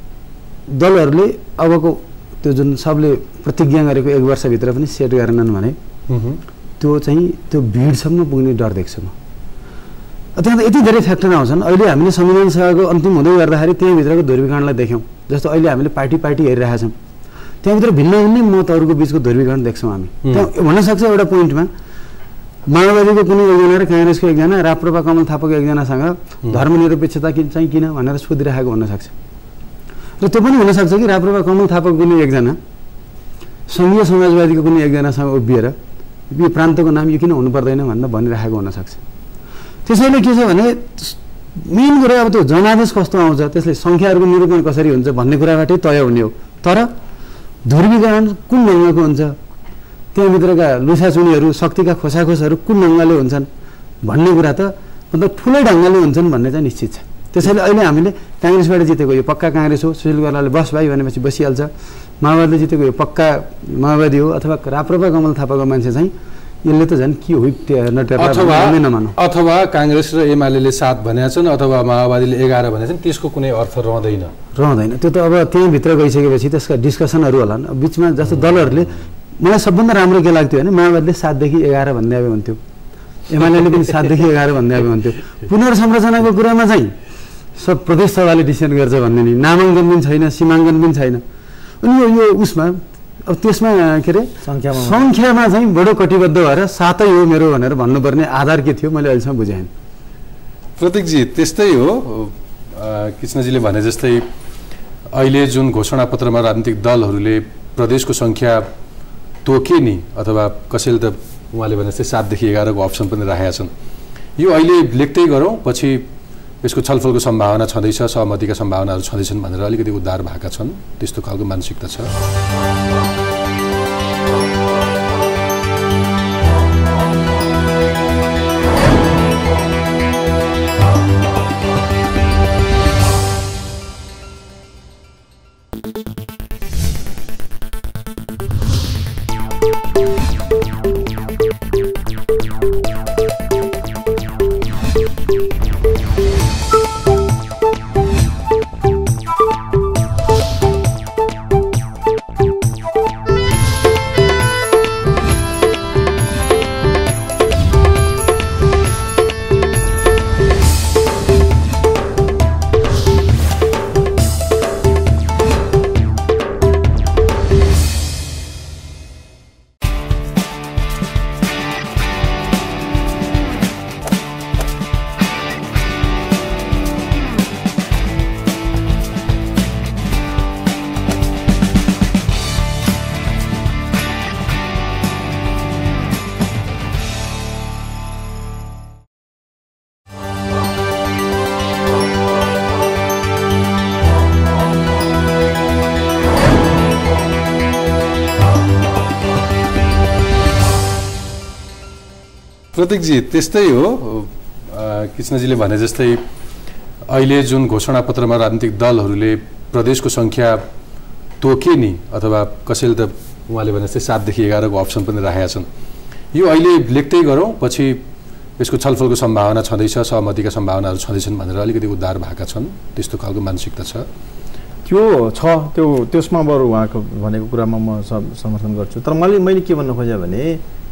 दलहरूले अबको त्यो जुन सबले प्रतिज्ञा गरेको एक वर्षभित्र पनि सेट गरेनन् भने त्यो चाहिँ त्यो भिडसम्म पुग्ने डर देख्छु म। त्यहाँ त यति धेरै फ्याक्टर आउँछन्। अहिले हामीले संविधान सभाको अन्तिम हुँदै गर्दाखेरि त्यहाँभित्रको ध्रुवीकरणलाई देख्यौँ। जस्तो अहिले हामीले पार्टी पार्टी हेरिरहेका छौँ, त्यहाँभित्र भिन्न भिन्नै मतहरूको बिचको ध्रुवीकरण देख्छौँ हामी। त्यहाँ हुनसक्छ एउटा पोइन्टमा माओवादीको कुनै एकजना र काङ्ग्रेसको एकजना, राप्रपा कमल थापाको एकजनासँग धर्मनिरपेक्षता चाहिँ किन भनेर सोधिरहेको हुनसक्छ। र त्यो पनि हुनसक्छ कि राप्रपा कमल थापाको कुनै एकजना सङ्घीय समाजवादीको कुनै एकजनासँग उभिएर यो प्रान्तको नाम यो किन हुनु पर्दैन भनेर भनिरहेको हुनसक्छ। त्यसैले के छ भने मेन कुरा अब त्यो जनादेश कस्तो आउँछ, त्यसले सङ्ख्याहरूको निरूपण कसरी हुन्छ भन्ने कुराबाटै तय हुने हो। तर ध्रुवीकरण कुन ढङ्गको हुन्छ, त्यहाँभित्रका लुसाचुनीहरू शक्तिका खोसाखोसहरू कुन ढङ्गले हुन्छन् भन्ने कुरा त मतलब ठुलै ढङ्गले हुन्छन् भन्ने चाहिँ निश्चित छ। त्यसैले अहिले हामीले काङ्ग्रेसबाट जितेको यो पक्का काङ्ग्रेस हो, सुशील कोइरालाले बस भाइ भनेपछि बसिहाल्छ। माओवादीले जितेको यो पक्का माओवादी हो अथवा राप्रपा कमल थापाको मान्छे चाहिँ यसले त झन् के हो
नमानौ। अथवा काङ्ग्रेस र एमाले सात भनेका छन् अथवा माओवादीले एघार भनेका छन्, त्यसको कुनै अर्थ रहँदैन
रहँदैन त्यो त अब त्यहाँभित्र गइसकेपछि त्यसका डिस्कसनहरू होला। बिचमा जस्तो दलहरूले मलाई सबभन्दा राम्रो के लाग्थ्यो भने माओवादीले सातदेखि एघार भन्दै अब हुन्थ्यो, एमाले पनि सातदेखि एघार भन्दै अब हुन्थ्यो। पुनर्संरचनाको कुरामा चाहिँ सब प्रदेश सभाले डिसिसन गर्छ भन्ने नि, नामाङ्कन पनि छैन, सीमाङ्कन पनि छैन। अनि यो यो उसमा अब त्यसमा के अरे
सङ्ख्यामा
सङ्ख्यामा चाहिँ बडो कटिबद्ध भएर सातै हो मेरो भनेर भन्नुपर्ने आधार के थियो मैले अहिलेसम्म बुझाएँ।
प्रतीकजी त्यस्तै हो, कृष्णजीले भने जस्तै अहिले जुन घोषणापत्रमा राजनीतिक दलहरूले प्रदेशको सङ्ख्या तोके नि अथवा कसैले त उहाँले भने जस्तै सातदेखि एघारको अप्सन पनि राखेका छन्। यो अहिले लेख्दै गरौँ पछि यसको छलफलको सम्भावना छँदैछ, सहमतिका सम्भावनाहरू छँदैछन् भनेर अलिकति उद्धार भएका छन्, त्यस्तो खालको मानसिकता छ। प्रतीकजी त्यस्तै हो, कृष्णजीले भने जस्तै अहिले जुन घोषणापत्रमा राजनीतिक दलहरूले प्रदेशको सङ्ख्या तोके नि अथवा कसैले त उहाँले भने जस्तै सातदेखि एघारको अप्सन पनि राखेका छन्। यो अहिले लेख्दै गरौँ पछि यसको छलफलको सम्भावना छँदैछ, सहमतिका सम्भावनाहरू छँदैछन् भनेर अलिकति उद्धार भएका छन्, त्यस्तो खालको मानसिकता छ?
त्यो छ, त्यो त्यसमा बरु उहाँको भनेको कुरामा म समर्थन गर्छु। तर मैले मैले के भन्नु खोजेँ भने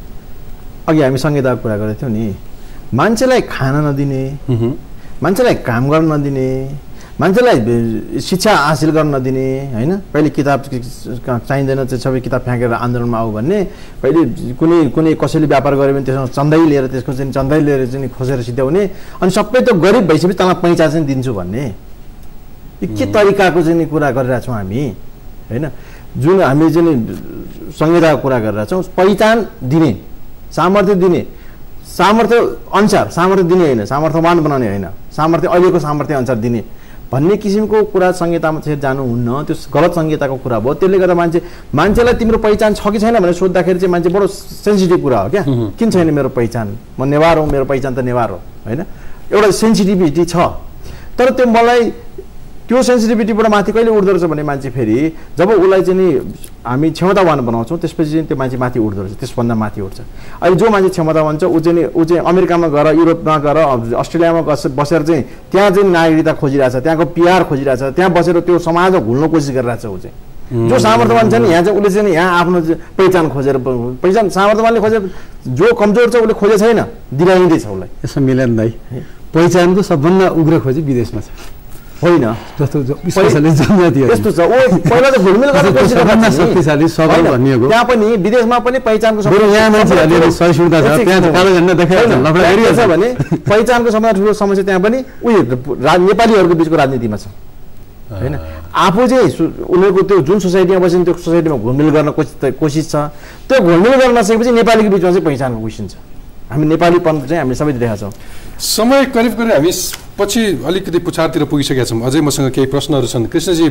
अघि हामी संहिताको कुरा गरेको थियौँ नि, मान्छेलाई खान नदिने, मान्छेलाई काम गर्न नदिने, मान्छेलाई शिक्षा हासिल गर्न नदिने, होइन पहिले किताब चाहिँदैन चाहिँ सबै किताब फ्याँकेर आन्दोलनमा आऊ भन्ने, पहिले कुनै कुनै कसैले व्यापार गऱ्यो भने त्यसमा चन्दै लिएर त्यसको चाहिँ चन्दै लिएर चाहिँ खोसेर सिध्याउने, अनि सबै त गरिब भइसकेपछि तँलाई पैसा चाहिँ दिन्छु भन्ने, यो के तरिकाको चाहिँ कुरा गरिरहेको छौँ हामी, होइन? जुन हामी चाहिँ संहिताको कुरा गरिरहेको छौँ, पहिचान दिने, सामर्थ्य दिने, सामर्थ्य अनुसार सामर्थ्य दिने होइन, सामर्थ्यवान बनाउने होइन, सामर्थ्य अहिलेको सामर्थ्य अनुसार दिने भन्ने किसिमको कुरा संहितामा चाहिँ जानुहुन्न। त्यो गलत संहिताको कुरा भयो। त्यसले गर्दा मान्छे मान्छेलाई तिम्रो पहिचान छ कि छैन भनेर सोद्धाखेरि चाहिँ मान्छे बडो सेन्सिटिभ कुरा हो क्या, किन छैन मेरो पहिचान, म नेवार हो, मेरो पहिचान त नेवार हो, होइन? एउटा सेन्सिटिभिटी छ। तर त्यो मलाई त्यो सेन्सिटिभिटीबाट माथि कहिले उठ्दो रहेछ भने मान्छे फेरि जब उसलाई चाहिँ नि हामी क्षमतावान बनाउँछौँ त्यसपछि चाहिँ त्यो मान्छे माथि उठ्दो रहेछ, त्यसभन्दा माथि उठ्छ। अहिले जो मान्छे क्षमतावान छ ऊ चाहिँ ऊ चाहिँ अमेरिकामा गएर, युरोपमा गएर, अस्ट्रेलियामा बसेर चाहिँ त्यहाँ चाहिँ नागरिकता खोजिरहेछ, त्यहाँको पिआर खोजिरहेछ, त्यहाँ बसेर त्यो समाजमा घुल्न कोसिस गरिरहेछ ऊ चाहिँ। जो सामर्थ्यवान छ नि यहाँ चाहिँ उसले चाहिँ यहाँ आफ्नो पहिचान खोजेर, पहिचान सामर्थ्यवानले खोजेर, जो कमजोर छ उसले खोजेको छैन, दिलाइँदैछ उसलाई।
यसो मिलन दाइ, पहिचानको सबभन्दा उग्र खोजी विदेशमा छ, होइन? जस्तो जनजाति
यस्तो छ, ओ पहिला त घुलमिल गर्न कोसिस गर्दा
शक्तिशाली सबल भनिएको,
त्यहाँ पनि विदेशमा पनि पहिचानको
यहाँ मान्छेहरूले सहिष्णुता छ, त्यहाँ कालो झन्डा देखाइरहेछ
भने पहिचानको सबभन्दा ठुलो समस्या त्यहाँ पनि उयो नेपालीहरूको बिचको राजनीतिमा छ, होइन? आफू चाहिँ उनीहरूको त्यो जुन सोसाइटीमा बस्छ त्यो सोसाइटीमा घुलमिल गर्न कोसिस कोसिस छ, त्यो घुलमिल गर्न नसकेपछि नेपालीको बिचमा चाहिँ पहिचानको क्वेसन छ। हामी नेपालीपन चाहिँ हामीले सबै देखाएको छौँ।
समय करिब करिब हामी पछि अलिकति पुछारतिर पुगिसकेका छौँ। अझै मसँग केही प्रश्नहरू छन्। कृष्णजी,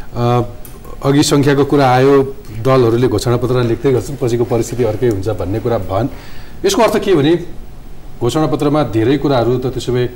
अघि सङ्ख्याको कुरा आयो, दलहरूले घोषणापत्र लेख्दै गर्छन्, पछिको परिस्थिति अर्कै हुन्छ भन्ने कुरा भन्। यसको अर्थ के भने घोषणापत्रमा धेरै कुराहरू त त्यसो भए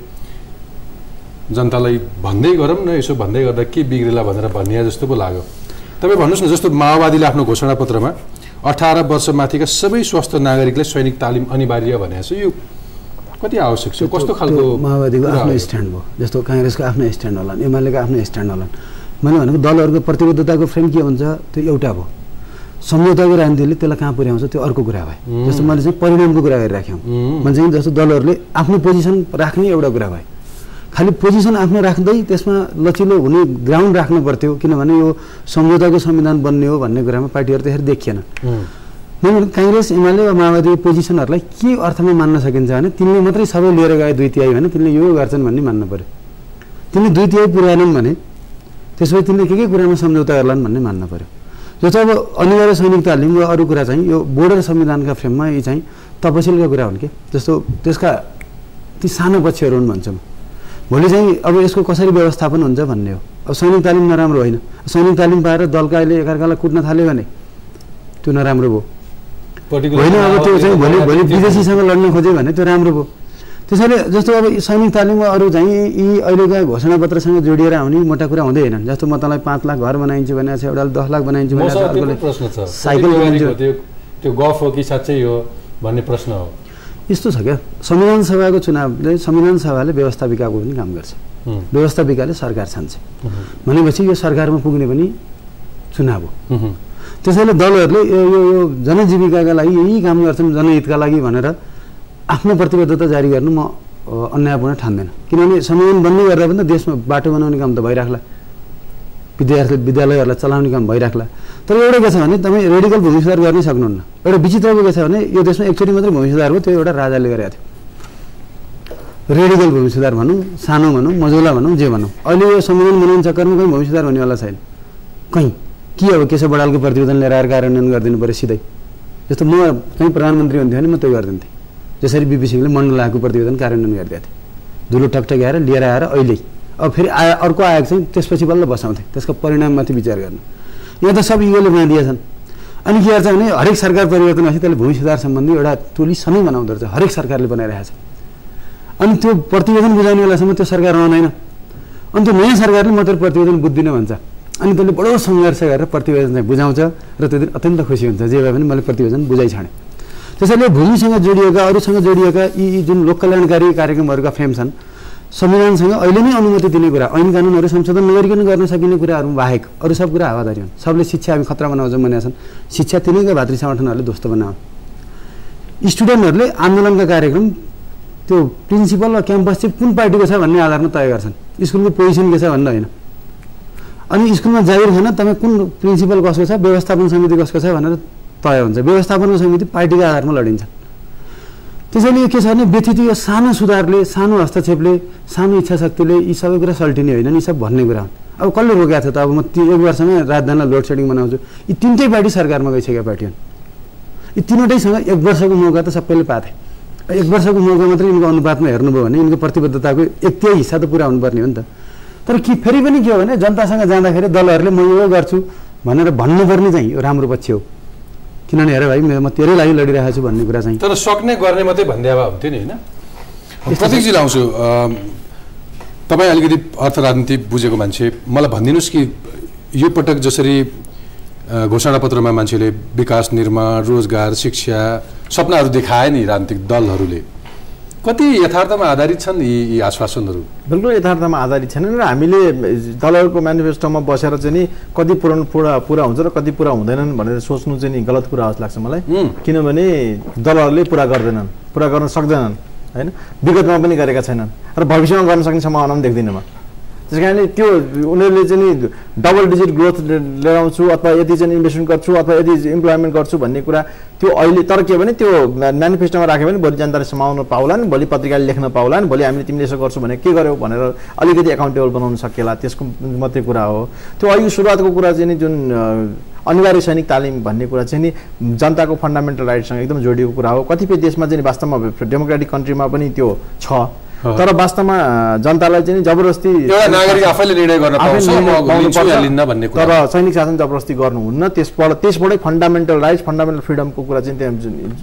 जनतालाई भन्दै गरौँ न, यसो भन्दै गर्दा के बिग्रेला भनेर भन्ने जस्तो पो लाग्यो। तपाईँ भन्नुहोस् न, जस्तो माओवादीले आफ्नो घोषणापत्रमा अठार वर्ष माथिका सबै स्वस्थ नागरिकलाई सैनिक तालिम अनिवार्य भनेको छ, यो कति आवश्यक छ? कस्तो खालको
माओवादीको आफ्नो स्ट्यान्ड भयो, जस्तो काङ्ग्रेसको आफ्नो स्ट्यान्ड होला, एमालेको आफ्नो स्ट्यान्ड होला। मैले भनेको दलहरूको प्रतिबद्धताको फ्रेम के हुन्छ, त्यो एउटा भयो। सम्झौताको राजनीतिले त्यसलाई कहाँ पुर्याउँछ त्यो अर्को कुरा भयो। जस्तो मैले चाहिँ परिणामको कुरा गरिराखेँ, मैले चाहिँ जस्तो दलहरूले आफ्नो पोजिसन राख्ने एउटा कुरा भयो। खालि पोजिसन आफ्नो राख्दै त्यसमा लचिलो हुने ग्राउन्ड राख्नु पर्थ्यो, किनभने यो सम्झौताको संविधान बन्ने हो भन्ने कुरामा पार्टीहरू त्यसरी देखिएन। मैले काङ्ग्रेस एमाले वा माओवादीको पोजिसनहरूलाई के अर्थमा मान्न सकिन्छ भने तिनले मात्रै सबै लिएर गए दुई तिहाई भने तिनले यो गर्छन् भन्ने मान्नु पऱ्यो। तिनले दुई तिहाई पुर्याएनन् भने त्यसपछि तिनले के के कुरामा सम्झौता गर्लान् भन्ने मान्नु पऱ्यो। जस्तो अब अनिवार्य सैनिक तालिम वा अरू कुरा चाहिँ यो बोर्डर संविधानका फ्रेममा यी चाहिँ तपसिलका कुरा हुन् कि, जस्तो त्यसका ती सानो पक्षहरू हुन् भन्छौँ। भोलि चाहिँ अब यसको कसरी व्यवस्थापन हुन्छ भन्ने हो। अब सैनिक तालिम नराम्रो होइन, सैनिक तालिम पाएर दलका अहिले एकअर्कालाई कुट्न थाल्यो भने त्यो नराम्रो भयो होइन। अब त्यो चाहिँ भोलि भोलि विदेशीसँग लड्न खोज्यो भने त्यो राम्रो भयो। त्यसैले जस्तो अब सैनिक तालिम वा अरू चाहिँ यी अहिलेका घोषणापत्रसँग जोडिएर आउने मोटा कुरा हुँदै होइन। जस्तो म तँलाई पाँच लाख घर बनाइन्छु भने छ, एउटाले दस लाख बनाइन्छु भने अर्कोले साइकल बनाइन्छु,
त्यो गफ हो कि साँच्चै हो भन्ने प्रश्न हो।
यस्तो छ क्या, संविधान सभाको चुनावले संविधान सभाले व्यवस्थापिकाको पनि काम गर्छ, व्यवस्थापिकाले सरकार छान्छ भनेपछि यो सरकारमा पुग्ने पनि चुनाव हो। त्यसैले दलहरूले यो यो जनजीविकाका लागि यही काम गर्छन् जनहितका लागि भनेर आफ्नो प्रतिबद्धता जारी गर्नु म अन्यायपूर्ण ठान्दैन। किनभने संविधान बन्ने गर्दा पनि त देशमा बाटो बनाउने काम त भइराख्ला, विद्यार्थी विद्यालयहरूलाई चलाउने काम भइराख्ला। तर एउटा के छ भने तपाईँ रेडिकल भूमि सुधार गर्नै सक्नुहुन्न। एउटा विचित्रको के छ भने यो देशमा एकचोटि मात्रै भूमि सुधार हो, त्यो एउटा राजाले गरेको थियो। रेडिकल भूमि सुधार भनौँ, सानो भनौँ, मझौला भनौँ, जे भनौँ, अहिले यो संविधान बनाउने चक्करमा कहीँ भूमि सुधार हुनेवाला छैन। कहीँ के अब केशव बडालको प्रतिवेदन लिएर आएर कार्यान्वयन गरिदिनु पऱ्यो सिधै। जस्तो म कहीँ प्रधानमन्त्री हुन्थ्यो भने म त्यो गरिदिन्थेँ, जसरी बिपी सिंहले मण्डलाको प्रतिवेदन कार्यान्वयन गरिदिएको थियो। धुलो टकटक्याएर लिएर आएर अहिले अब फेरि आयो अर्को आएको चाहिँ त्यसपछि बल्ल बसाउँथे, त्यसको परिणाममाथि विचार गर्नु। यहाँ त सब युगले बनाइदिएका छन्। अनि के गर्छ भने हरेक सरकार परिवर्तन भएपछि त्यसले भूमि सुधार सम्बन्धी एउटा टोली सबै बनाउँदो रहेछ, हरेक सरकारले बनाइरहेको छ। अनि त्यो प्रतिवेदन बुझाउने बेलासम्म त्यो सरकार रहँदैन। अनि त्यो नयाँ सरकारले मात्र प्रतिवेदन बुझ्दिनँ भन्छ। अनि त्यसले बडो सङ्घर्ष गरेर प्रतिवेदन चाहिँ बुझाउँछ र त्यो दिन अत्यन्त खुसी हुन्छ, जे भए पनि मैले प्रतिवेदन बुझाइ छाडेँ। त्यसैले भूमिसँग जोडिएका अरूसँग जोडिएका यी जुन लोक कल्याणकारी कार्यक्रमहरूका फ्रेम छन् संविधानसँग अहिले नै अनुमति दिने कुरा ऐन कानुनहरू संशोधन नगरिकन गर्न सकिने कुराहरू बाहेक अरू सब कुरा हावादारी हुन्। सबले शिक्षा हामी खतरा बनाउँछौँ भनेका छन्, शिक्षा तिनैका भातृ सङ्गठनहरूले ध्वस्त बनाऊ। स्टुडेन्टहरूले आन्दोलनका कार्यक्रम त्यो प्रिन्सिपल र क्याम्पस चाहिँ कुन पार्टीको छ भन्ने आधारमा तय गर्छन्, स्कुलको पोजिसन के छ भन्ने होइन। अनि स्कुलमा जागिर खान तपाईँ कुन प्रिन्सिपल कसको छ, व्यवस्थापन समिति कसको छ भनेर तय हुन्छ। व्यवस्थापन समिति पार्टीको आधारमा लडिन्छ। त्यसैले यो के छ भने व्यथित यो सानो सुधारले, सानो हस्तक्षेपले, सानो इच्छा शक्तिले यी सबै कुरा सल्टिने होइन, यी सब भन्ने कुरा हुन्। अब कसले रोकेको थियो त? अब म एक वर्षमा राजधानीलाई लोड सेडिङ बनाउँछु, यी तिनटै पार्टी सरकारमा गइसकेका पार्टी हुन्। यी तिनवटैसँग एक वर्षको मौका त सबैले पाथे। एक वर्षको मौका मात्रै यिनको अनुपातमा हेर्नुभयो भने यिनको प्रतिबद्धताको एक तिहाई हिस्सा त पुरा हुनुपर्ने हो नि त। तर कि फेरि पनि के हो भने जनतासँग जाँदाखेरि दलहरूले म यो गर्छु भनेर भन्नुपर्ने चाहिँ यो राम्रो पक्ष हो। किनभने हेर भाइ म तेरै लागि लडिरहेको छु भन्ने कुरा चाहिँ
तर सक्ने गर्ने मात्रै भन्ने भए हुन्थ्यो नि होइन। प्रतीकजी लाउँछु, तपाईँ अलिकति अर्थ राजनीति बुझेको मान्छे, मलाई भनिदिनुहोस् कि यो पटक जसरी घोषणापत्रमा मान्छेले विकास, निर्माण, रोजगार, शिक्षा सपनाहरू देखाए नि राजनीतिक दलहरूले, कति यथार्थमा आधारित छन् यी यी आश्वासनहरू?
बिल्कुल यथार्थमा आधारित छैनन् र हामीले दलहरूको म्यानिफेस्टोमा बसेर चाहिँ नि कति पुरा पुरा पुरा हुन्छ र कति पुरा हुँदैनन् भनेर सोच्नु चाहिँ नि गलत कुरा जस्तो लाग्छ मलाई। किनभने दलहरूले पुरा गर्दैनन्, पुरा गर्न सक्दैनन् होइन, विगतमा पनि गरेका छैनन् र भविष्यमा गर्न सक्ने सम्भावना पनि देख्दिनँ म। त्यस कारणले त्यो उनीहरूले चाहिँ नि डबल डिजिट ग्रोथ लिएर आउँछु अथवा यति चाहिँ इन्भेस्टमेन्ट गर्छु अथवा यति इम्प्लोइमेन्ट गर्छु भन्ने कुरा त्यो अहिले, तर के भने त्यो म्यानिफेस्टोमा राख्यो भने भोलि जनताले समाउन पाउलान्, भोलि पत्रिकाले लेख्न पाउलान्, भोलि हामीले तिमीले यसो गर्छु भने के गर्यौ भनेर अलिकति एकाउन्टेबल बनाउन सकिएला, त्यसको मात्रै कुरा हो त्यो। अहिले सुरुवातको कुरा चाहिँ नि जुन अनिवार्य सैनिक तालिम भन्ने कुरा चाहिँ नि जनताको फन्डामेन्टल राइटसँग एकदम जोडिएको कुरा हो। कतिपय देशमा चाहिँ वास्तवमा डेमोक्रेटिक कन्ट्रीमा पनि त्यो छ, तर वास्तवमा जनतालाई चाहिँ जबरजस्ती
एउटा नागरिक आफैले निर्णय गर्न पाउँछ म लिन्छु या लिन्न भन्ने कुरा,
तर सैनिक शासन जबरजस्ती गर्नुहुन्न। त्यसबाट त्यसबाटै फन्डामेन्टल राइट्स, फन्डामेन्टल फ्रिडमको कुरा चाहिँ त्यहाँ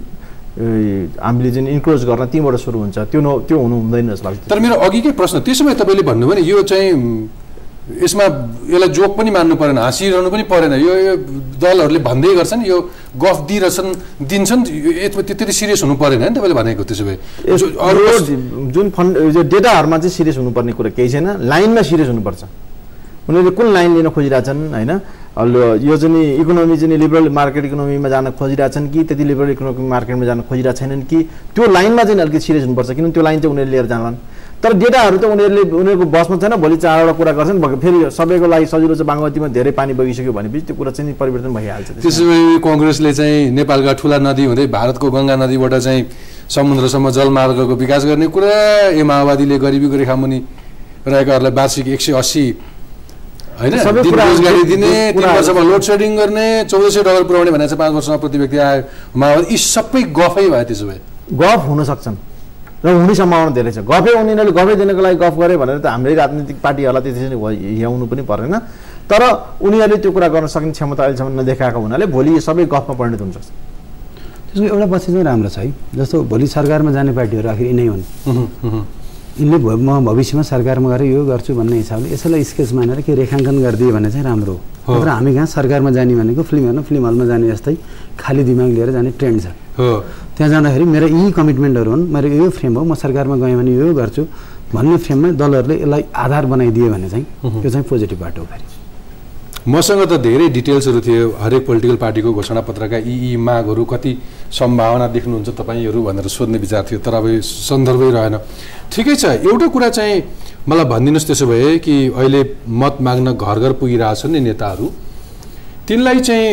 हामीले चाहिँ इन्क्रोच गर्न तीबाट सुरु हुन्छ, त्यो त्यो हुनु हुँदैन जस्तो लाग्छ।
तर मेरो अघिकै प्रश्न त्यसो भए तपाईँले भन्नुभयो नि यो चाहिँ यसमा यसलाई जोक पनि मान्नु परेन, हाँसिरहनु पनि परेन, यो यो दलहरूले भन्दै गर्छन्, यो गफ दिइरहेछन् दिन्छन्, त्यति सिरियस हुनु परेन नि तपाईँले भनेको? त्यसो भए
अरू जुन फन्ड डेटाहरूमा चाहिँ सिरियस हुनुपर्ने कुरा केही छैन, लाइनमा सिरियस हुनुपर्छ। उनीहरूले कुन लाइन लिन खोजिरहेछन् होइन, यो चाहिँ इकोनोमी चाहिँ लिबरल मार्केट इकोनोमीमा जान खोजिरहेछन् कि त्यति लिबरल इकोनोमिक मार्केटमा जान खोजिरहेको छैनन् कि त्यो लाइनमा चाहिँ अलिकति सिरियस हुनुपर्छ, किनभने त्यो लाइन चाहिँ उनीहरूले लिएर जान्लान्। तर डेटाहरू त उनीहरूले उनीहरूको बसमा छैन, भोलि चारवटा कुरा गर्छन्, फेरि सबैको लागि सजिलो छ बागमतीमा धेरै पानी बगिसक्यो भनेपछि त्यो कुरा चाहिँ परिवर्तन भइहाल्छ।
त्यसो भए कङ्ग्रेसले चाहिँ नेपालका ठुला नदी हुँदै भारतको गङ्गा नदीबाट चाहिँ समुद्रसम्म जलमार्गको विकास गर्ने कुरा, यो माओवादीले गरिबीको रेखामुनि रहेकाहरूलाई वार्षिक एक सय अस्सी होइन रोजगारी दिने, तिन वर्षमा लोड सेडिङ गर्ने, चौध सय डलर पुऱ्याउने भनेको छ, पाँच वर्षमा प्रति व्यक्ति आयो माओवादी, यी सबै गफै भयो। त्यसो भए
गफ हुन सक्छन् र हुने सम्भावना धेरै छ। गफै उनीहरूले गफै दिनको लागि गफ गरे भनेर त हाम्रै राजनीतिक पार्टीहरूलाई त्यसरी हिँडाउनु पनि पर्दैन, तर उनीहरूले त्यो कुरा गर्न सक्ने क्षमता अहिलेसम्म नदेखाएको हुनाले भोलि यो सबै गफमा परिणत हुन सक्छ।
त्यसको एउटा पक्ष चाहिँ राम्रो छ है, जस्तो भोलि सरकारमा जाने पार्टीहरू आखिर यिनै हुन्, यिनले म भविष्यमा सरकारमा गएर यो गर्छु भन्ने हिसाबले यसैलाई स्केच मानेर के रेखाङ्कन गरिदियो भने चाहिँ राम्रो हो। तर हामी कहाँ सरकारमा जाने भनेको फिल्म हेर्न फिल्म हलमा जाने जस्तै खाली दिमाग लिएर जाने ट्रेन्ड छ। त्यहाँ जाँदाखेरि मेरो यी कमिटमेन्टहरू हुन्, मेरो यो फ्रेम हो, म सरकारमा गएँ भने यो गर्छु भन्ने फ्रेममा दलहरूले यसलाई आधार बनाइदियो भने चाहिँ यो चाहिँ पोजिटिभ बाटो हो। फेरि
मसँग त धेरै डिटेल्सहरू थियो हरेक पोलिटिकल पार्टीको घोषणापत्रका यी यी मागहरू कति सम्भावना देख्नुहुन्छ तपाईँहरू भनेर सोध्ने विचार थियो, तर अब सन्दर्भै रहेन। ठिकै छ, एउटा कुरा चाहिँ मलाई भनिदिनुहोस् त्यसो भए कि अहिले मत माग्न घर घर पुगिरहेछन् नि नेताहरू, तिनलाई चाहिँ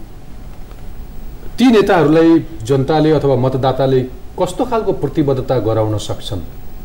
ती नेताहरूलाई जनताले अथवा मतदाताले कस्तो खालको प्रतिबद्धता गराउन सक्छन्?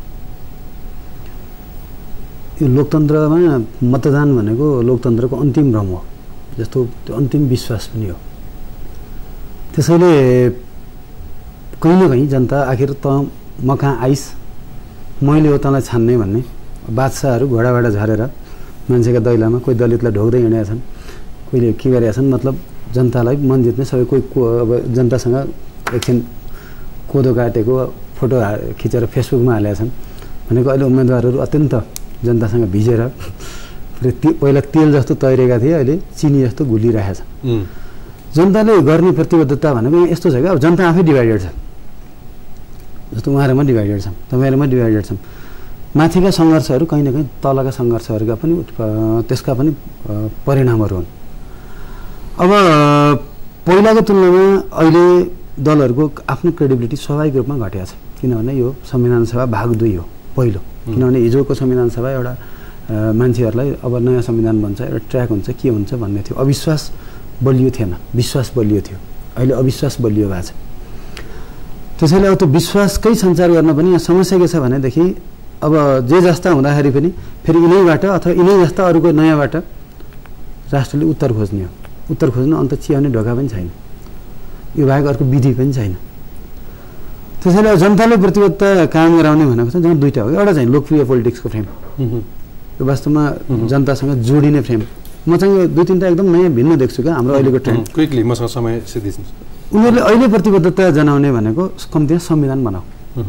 यो लोकतन्त्रमा मतदान भनेको लोकतन्त्रको अन्तिम रम हो, जस्तो त्यो अन्तिम विश्वास पनि हो। त्यसैले कहीँ न कहीँ जनता आखिर त म कहाँ आइस मैले हो तँलाई छान्ने भन्ने बादशाहहरू घोडाबाट झरेर मान्छेका दैलामा कोही दलितलाई ढोक्दै हिँडेका छन्, कोहीले के गरेका छन्, मतलब जनतालाई मन जित्ने सबै कोही अब जनतासँग एकछिन कोदो काटेको फोटो खिचेर फेसबुकमा हालेका छन् भनेको अहिले उम्मेदवारहरू अत्यन्त जनतासँग भिजेर पहिला तेल जस्तो तैरेका थिए, अहिले चिनी जस्तो घुलिरहेका छन्। जनताले गर्ने प्रतिबद्धता भनेको यस्तो छ क्या, अब जनता आफै डिभाइडेड छ। जस्तो उहाँहरूमा डिभाइडेड छौँ, तपाईँहरूमा डिभाइडेड छौँ। माथिका सङ्घर्षहरू कहीँ न कहीँ तलका सङ्घर्षहरूका पनि त्यसका पनि परिणामहरू हुन्। अब पहिलाको तुलनामा अहिले दलहरूको आफ्नो क्रेडिबिलिटी स्वाभाविक रूपमा घटेको छ, किनभने यो संविधान सभा भाग दुई हो पहिलो। किनभने हिजोको संविधान सभा एउटा मान्छेहरूलाई अब नयाँ संविधान बन्छ, एउटा ट्र्याक हुन्छ, के हुन्छ भन्ने थियो। अविश्वास बलियो थिएन, विश्वास बलियो थियो। अहिले अविश्वास बलियो भएको छ। त्यसैले अब त्यो विश्वासकै सञ्चार गर्न पनि यहाँ समस्या के छ भनेदेखि अब जे जस्ता हुँदाखेरि पनि फेरि यिनैबाट अथवा यिनै जस्ता अरूको नयाँबाट राष्ट्रले उत्तर खोज्ने हो। उत्तर खोज्नु अन्त चियाउने ढोका पनि छैन, यो बाहेक अर्को विधि पनि छैन। त्यसैले जनताले प्रतिबद्धता कायम गराउने भनेको चाहिँ जहाँ दुईवटा हो। एउटा चाहिँ लोकप्रिय पोलिटिक्सको फ्रेम, यो वास्तवमा जनतासँग जोडिने फ्रेम। म चाहिँ यो दुई तिनवटा एकदम नयाँ भिन्न देख्छु क्या हाम्रो अहिलेको ट्रेन्ड।
क्विकली मसँग समय सिद्धिन्छ।
उनीहरूले अहिले प्रतिबद्धता जनाउने भनेको कम्तीमा संविधान बनाऊ।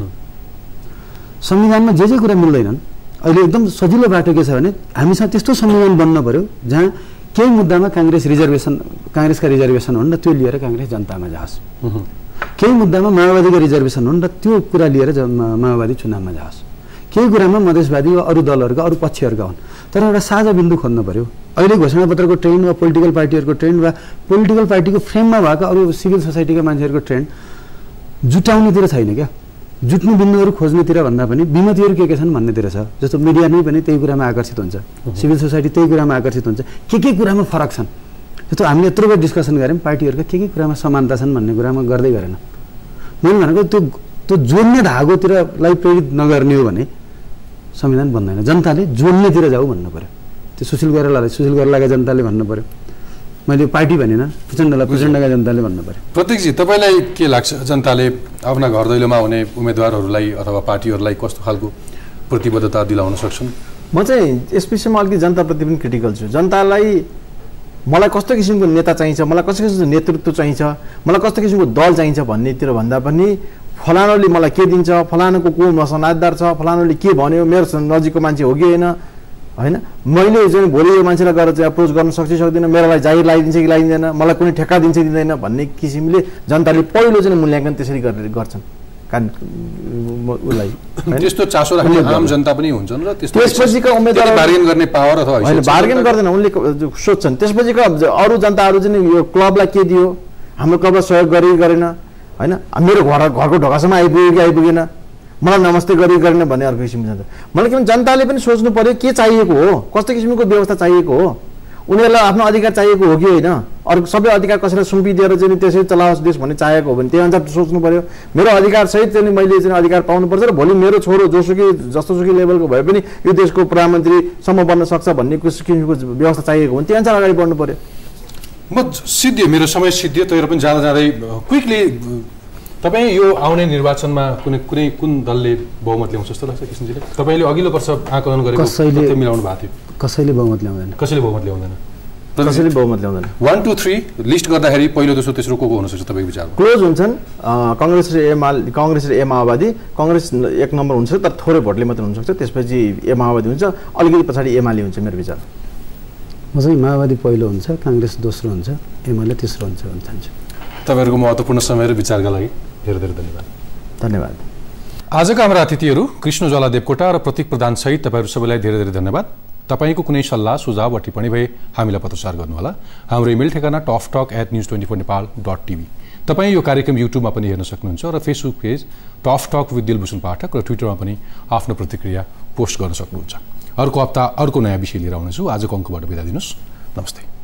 संविधानमा जे जे कुरा मिल्दैनन् अहिले एकदम सजिलो बाटो के छ भने हामीसँग त्यस्तो संविधान बन्न पर्यो जहाँ केही मुद्दामा काङ्ग्रेस रिजर्भेसन काङ्ग्रेसका रिजर्भेसन हुन् र त्यो लिएर काङ्ग्रेस जनतामा जाओस्। केही मुद्दामा माओवादीका रिजर्भेसन हुन् र त्यो कुरा लिएर माओवादी चुनावमा जाओस्। केही कुरामा मधेसवादी वा अरू दलहरूका अरू पक्षहरूका हुन्। तर एउटा साझा बिन्दु खोज्नु पर्यो। अहिले घोषणापत्रको ट्रेन्ड वा पोलिटिकल पार्टीहरूको ट्रेन्ड वा पोलिटिकल पार्टीको फ्रेममा भएका अरू सिभिल सोसाइटीका मान्छेहरूको ट्रेन्ड जुटाउनेतिर छैन क्या। जुट्ने बिन्दुहरू खोज्नेतिर भन्दा पनि विमतिहरू के के छन् भन्नेतिर छ। जस्तो मिडिया नै पनि त्यही कुरामा आकर्षित हुन्छ, सिभिल सोसाइटी त्यही कुरामा आकर्षित हुन्छ। के के कुरामा फरक छन्, जस्तो हामीले यत्रो बेर डिस्कसन गऱ्यौँ पार्टीहरूका के के कुरामा समानता छन् भन्ने कुरामा गर्दै गरेन। मैले भनेको त्यो त्यो जोड्ने धागोतिरलाई प्रेरित नगर्ने हो भने संविधान बन्दैन। जनताले जोड्नेतिर जाऊ भन्नु पऱ्यो। त्यो सुशील कोइरालालाई सुशील कोइरालाका जनताले भन्नु पऱ्यो। मैले पार्टी भनेन, प्रचण्डलाई प्रचण्डका जनताले भन्नु पऱ्यो।
प्रतीकजी, तपाईँलाई के लाग्छ जनताले आफ्ना घर दैलोमा हुने उम्मेदवारहरूलाई अथवा पार्टीहरूलाई कस्तो खालको प्रतिबद्धता दिलाउन सक्छन्?
म चाहिँ यस विषयमा अलिकति जनताप्रति पनि क्रिटिकल छु। जनतालाई मलाई कस्तो किसिमको नेता चाहिन्छ, मलाई कस्तो किसिमको नेतृत्व चाहिन्छ, मलाई कस्तो किसिमको दल चाहिन्छ भन्नेतिर भन्दा पनि फलानुले मलाई के दिन्छ, फलानुको को मसनादार छ, फलानुले के भन्यो, मेरो नजिकको मान्छे हो कि होइन, होइन मैले चाहिँ भोलि यो मान्छेलाई गएर चाहिँ एप्रोच गर्न सक्छु सक्दिनँ, मेरोलाई जागिर लगाइदिन्छ कि लगाइदिँदैन, मलाई कुनै ठेक्का दिन्छ दिँदैन भन्ने किसिमले जनताले पहिलो चाहिँ मूल्याङ्कन त्यसरी गरेर गर्छन्। कारण उसलाई
त्यस्तो चासो राख्ने आम जनता पनि हुन्छन् र
त्यसपछिका उम्मेदवार
बार्गेन गर्ने पावर अथवा
होइन बार्गेन गर्दैन, उनले सोध्छन्। त्यसपछिका अरू जनताहरू चाहिँ यो क्लबलाई के दियो, हाम्रो क्लबलाई सहयोग गरे गरेन, होइन मेरो घर घरको ढोकासम्म आइपुग्यो कि आइपुगेन, मलाई नमस्ते गरी गरेन भन्ने अर्को किसिमको जनता। मलाई के जनताले पनि सोच्नु पर्यो के चाहिएको हो, कस्तो किसिमको व्यवस्था चाहिएको हो, उनीहरूलाई आफ्नो अधिकार चाहिएको हो कि होइन, अर्को सबै अधिकार कसैलाई सुम्पिदिएर चाहिँ त्यसरी चलाओस् देश भन्ने चाहेको हो भने त्यही अनुसार सोच्नु पर्यो। मेरो अधिकार सहित चाहिँ मैले चाहिँ अधिकार पाउनुपर्छ र भोलि मेरो छोरो जोसुकै जस्तोसुकै लेभलको भए पनि यो देशको प्रधानमन्त्रीसम्म बन्न सक्छ भन्ने किसिमको व्यवस्था चाहिएको हो भने त्यही अनुसार अगाडि बढ्नु पर्यो।
म सिद्धियो, मेरो समय सिद्धियो, तर पनि जाँदा जाँदै क्विकली तपाईँ यो आउने निर्वाचनमा कुनै कुनै कुन दलले बहुमत ल्याउँछ जस्तो लाग्छ किशनजीले? तपाईँले अघिल्लो वर्ष आकलन गरेको कसैले मिलाउनु भएको थियो?
कसैले बहुमत ल्याउँदैन।
कसैले बहुमत ल्याउँदैन?
कसैले बहुमत ल्याउँदैन।
वान टू थ्री लिस्ट गर्दाखेरि पहिलो दोस्रो तेस्रो को को हुनसक्छ तपाईँको विचारमा?
क्लोज हुन्छन् कङ्ग्रेस र एमा कङ्ग्रेस र ए माओवादी। कङ्ग्रेस एक नम्बर हुन्छ तर थोरै भोटले मात्र हुनसक्छ, त्यसपछि ए माओवादी हुन्छ, अलिकति पछाडि एमाले हुन्छ मेरो विचार।
म चाहिँ माओवादी पहिलो हुन्छ, काङ्ग्रेस दोस्रो हुन्छ, एमाले तेस्रो हुन्छ भन्न चाहन्छु।
तपाईँहरूको महत्त्वपूर्ण समय र विचारका लागि धेरै धेरै धन्यवाद।
धन्यवाद।
आजका हाम्रा अतिथिहरू कृष्ण ज्वाला देवकोटा र प्रतीक प्रधान सहित तपाईँहरू सबैलाई धेरै धेरै धन्यवाद। तपाईँको कुनै सल्लाह सुझाव वा टिप्पणी भए हामीलाई पत्रचार गर्नुहोला। हाम्रो इमेल ठेगाना tough talk at news twenty four Nepal dot TV. तपाईँ यो कार्यक्रम युट्युबमा पनि हेर्न सक्नुहुन्छ र Facebook page tough talk with Dilbhushan Pathak र ट्विटरमा पनि आफ्नो प्रतिक्रिया पोस्ट गर्न सक्नुहुन्छ। अर्को हप्ता अर्को नयाँ विषय लिएर आउनेछु। आजको अङ्कबाट बिदा दिनुहोस्। नमस्ते।